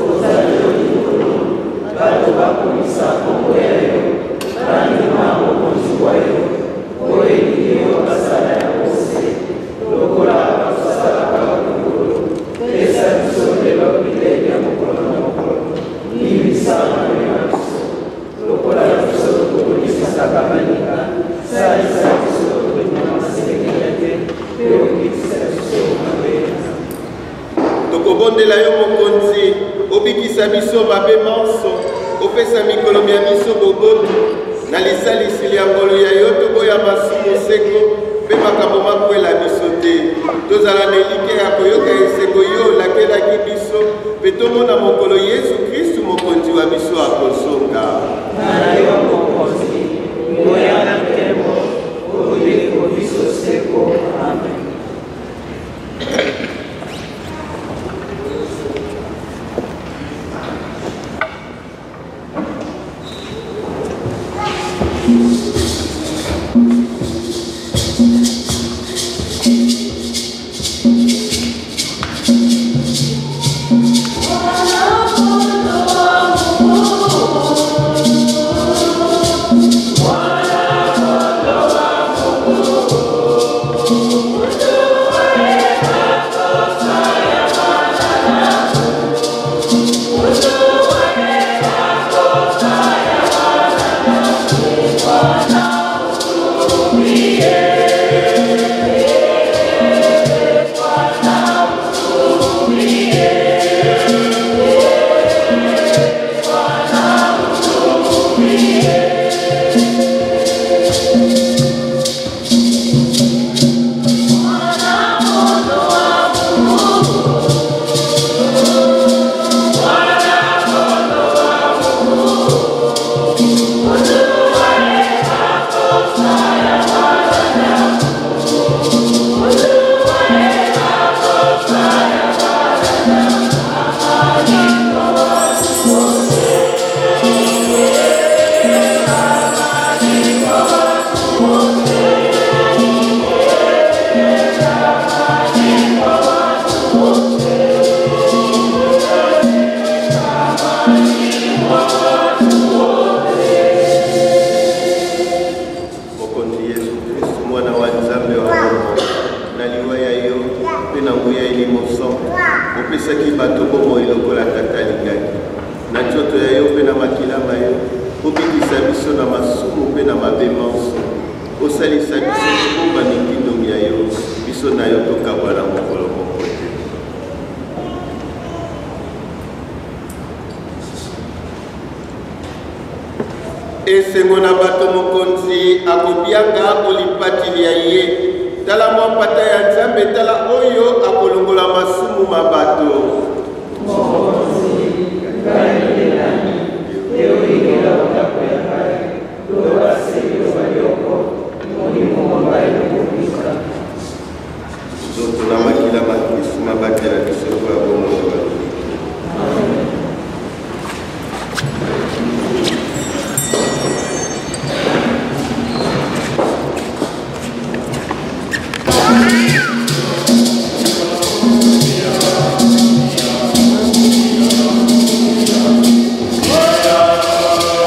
bato bakomisa kombo ya yo bandima mokonzi wa yo oyebi yo basala ya mose lokola basalaka bakongolo pesa biso lelo bilei ya mokolo na mokolo libisama na biso lokola biso tokolisisaka baninga salisa biso tokonyama selekele te mpe okitisa biso mabe tokobondela yo mokonzi obikisa biso mabe manso opesa mikolo ya biso boboto na lisalisi ya ngolo ya yo toboya masumu seko mpe makambo makwela biso te tozala na elike ya koyoka esengo yo olakelaki biso mpe tomona mokolo Yesu Kristu mokonzi wa biso akozonga na yo mokonzi ngoya na nkemo oliko biso seko. Amen. esengo na bato mokonzi akobianga olipatili ya ye tala mwa mpata ya Nzambe tala oyo akolongola masumu mabato mokonzi ngai leo ingela ondako ya kale lobaseli bayoko molimo mobali okobika nzoto na makila makisi mabatela biso ya bomoi. Oh,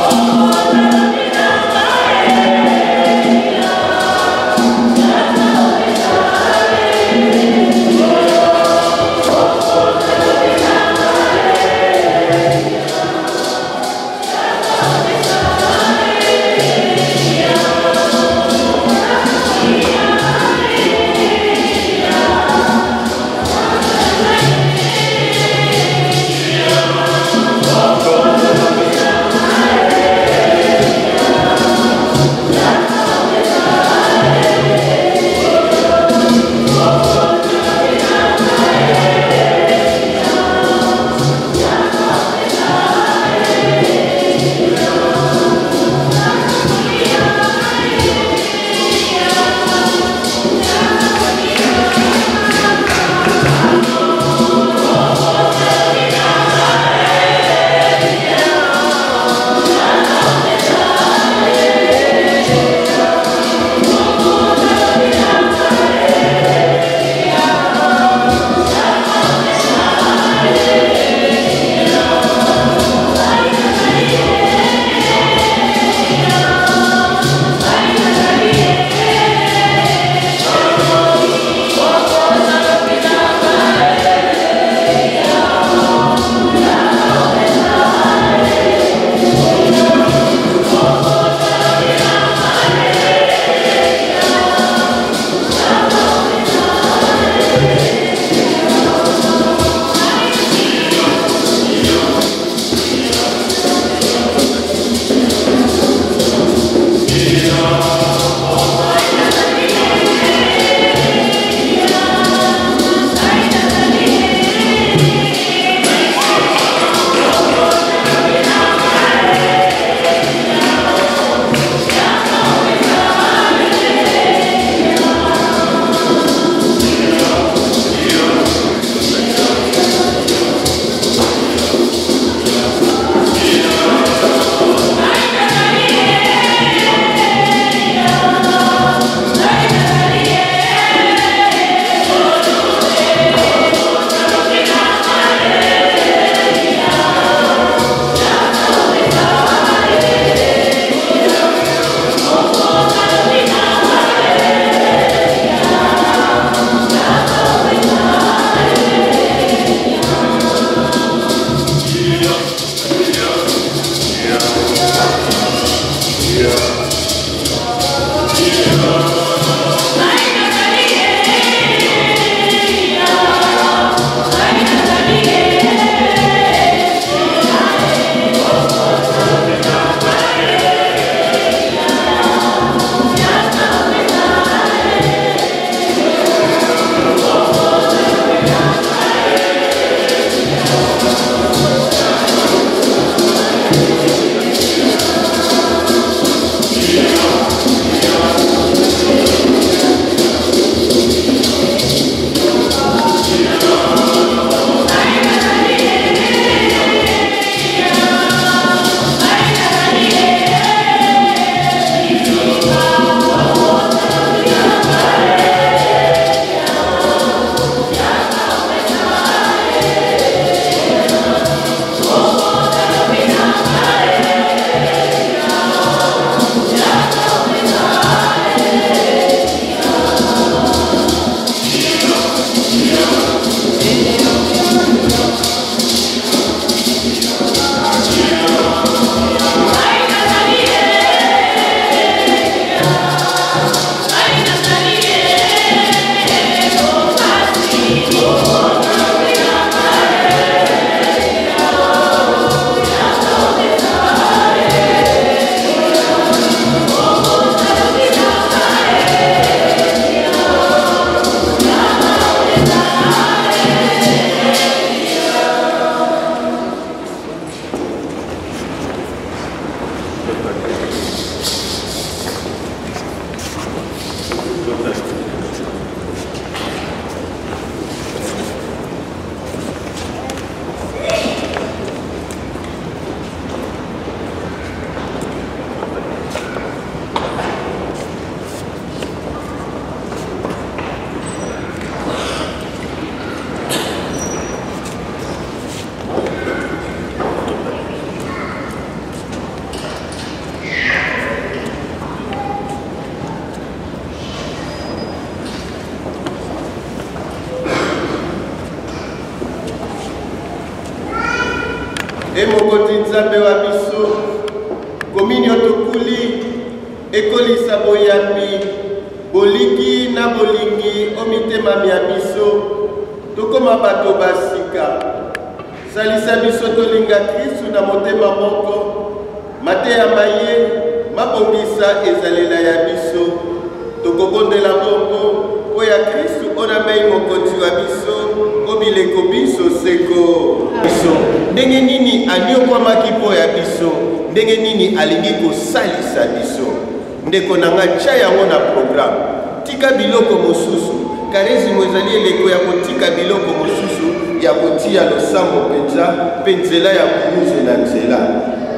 Emokoti nzambe wa biso komini otokuli ekolisa boyambi boliki na bolingi omitema mia biso tokoma bato basika salisa biso tolinga Kristu na motema moko mateya maye mabongisa ezalela ya biso tokobondela bongo po ya Kristu ona mei mokonzi wa biso obileko biso seko biso ndenge nini aniokwamaki po ya biso ndenge nini alingi kosalisa biso ndeko na nga tia yango na programme tika biloko mosusu karizimo ezali eleko ya kotika biloko mosusu ya kotia losambo mpenza mpe nzela ya kuluze na nzela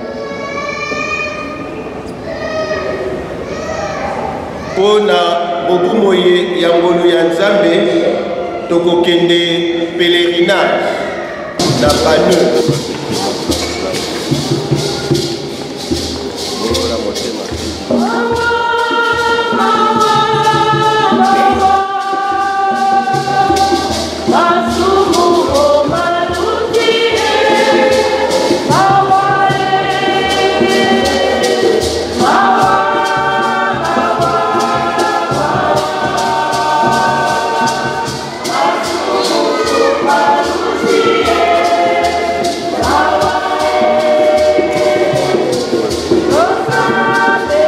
mpo na bobumo ye ya ngolu ya nzambe tokokende pèlerinage na Baneu. Amen.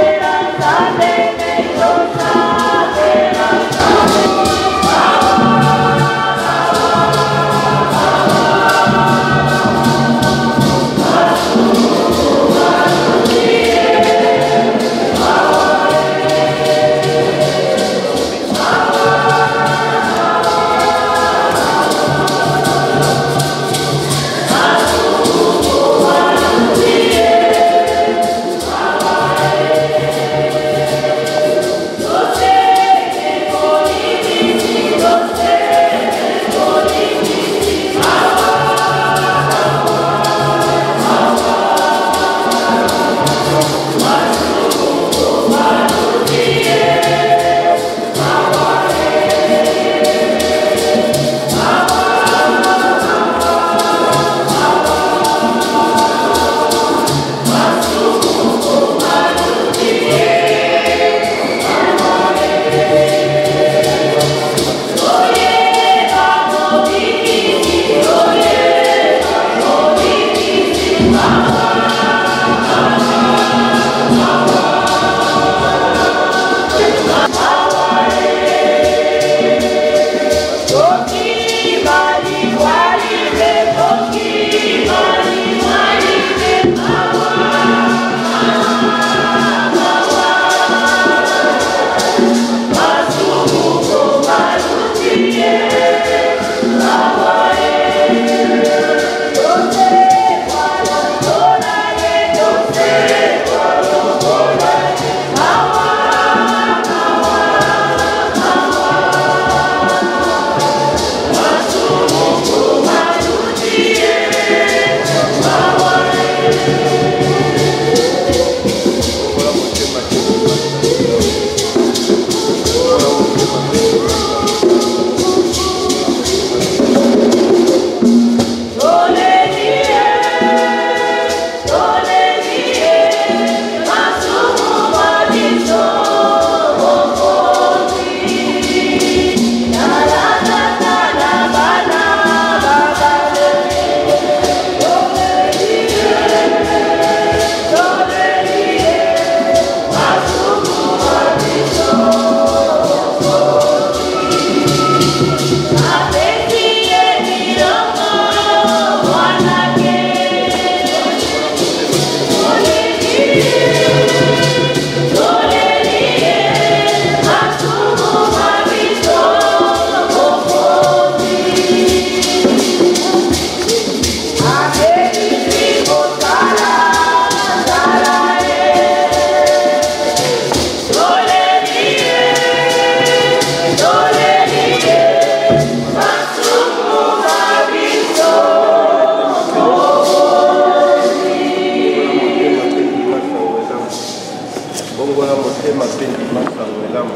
bongola motema pe ndima sango elamu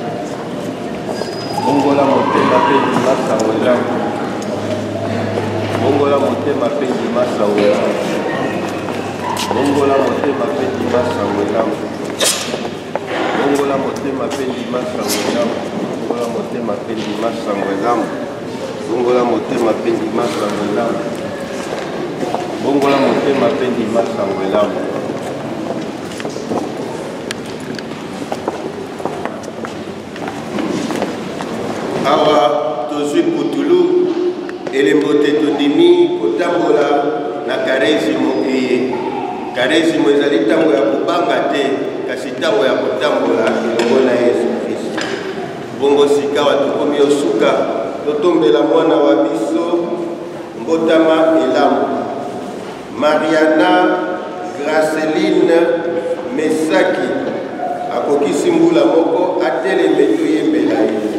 bongola motema pe ndima sango elamu bongola motema pe ndima sango elamu bongola motema pe ndima sango elamu bongola motema pe ndima sango elamu bongola motema pe ndima sango elamu bongola motema pe ndima sango elamu bongola motema pe ndima sango elamu. Awa tozwi putulu elembo te tondimi kotambola na karesimo eye karesimo ezali ntango ya kobanga te kasi ntango ya kotambola elongo na Yesu Kristo. Bongo sikawa tokomi osuka totombela mwana wa biso mbotama elamu Mariana Graceline Mesaki akokisi mbula moko ateleme toyembela ye.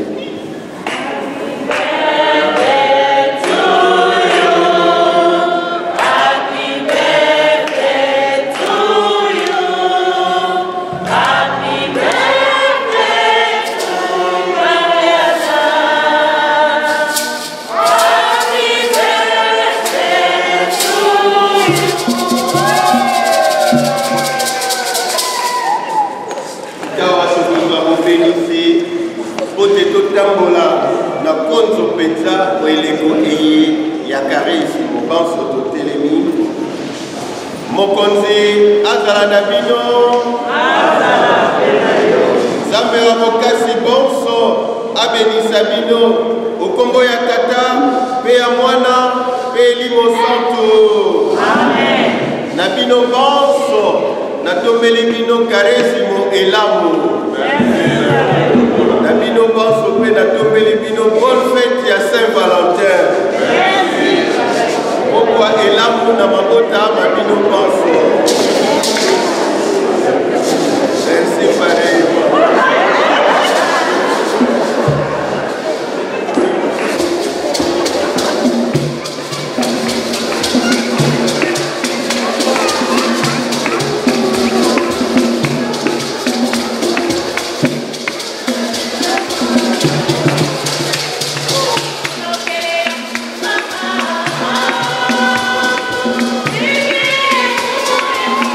Tambola na konzo penza oeleko eye ya karisi mobanso totelemi mokonzi azala na bino Nzambe wa mokasi bonso abenisa bino okombo ya tata pe ya mwana pe elimo santo amen. Na bino bonso natombeli bino karesimo elamu na bino bonso pe natombeli bino bonne fête ya Saint-Valentin pokwa elamu na mabota ma bino bonso. Merci pareillement. Thank you.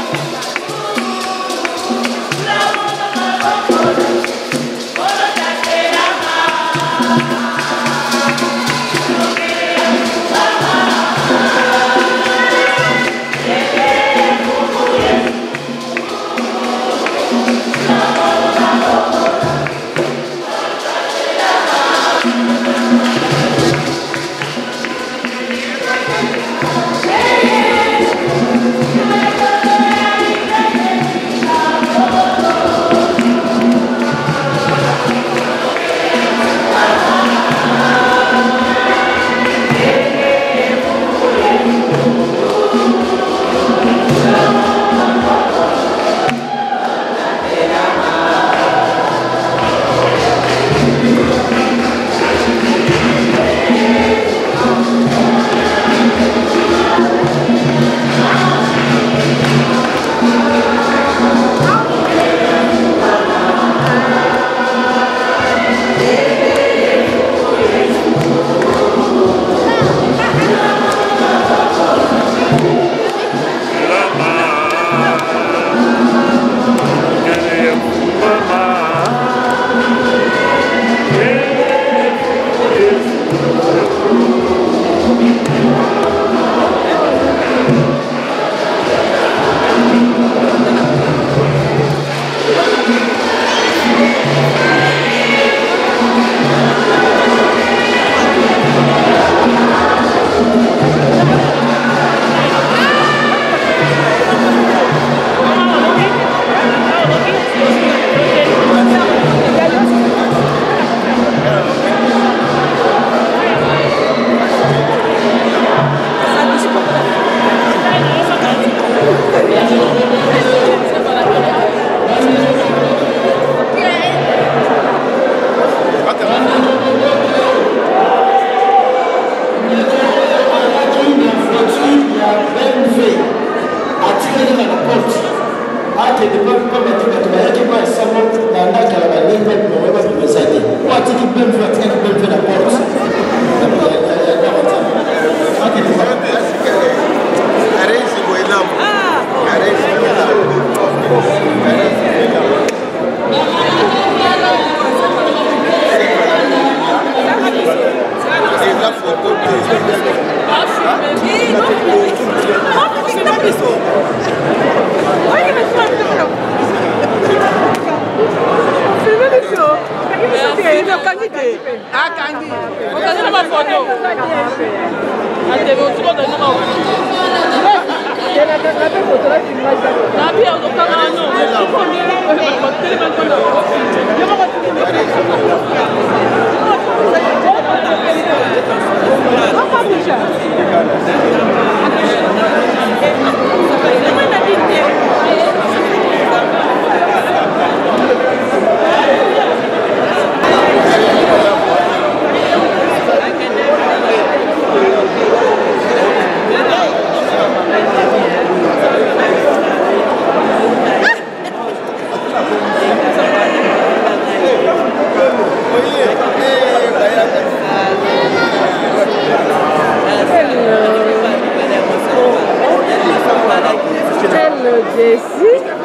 même faire ça, tu peux faire la porte. Jessie.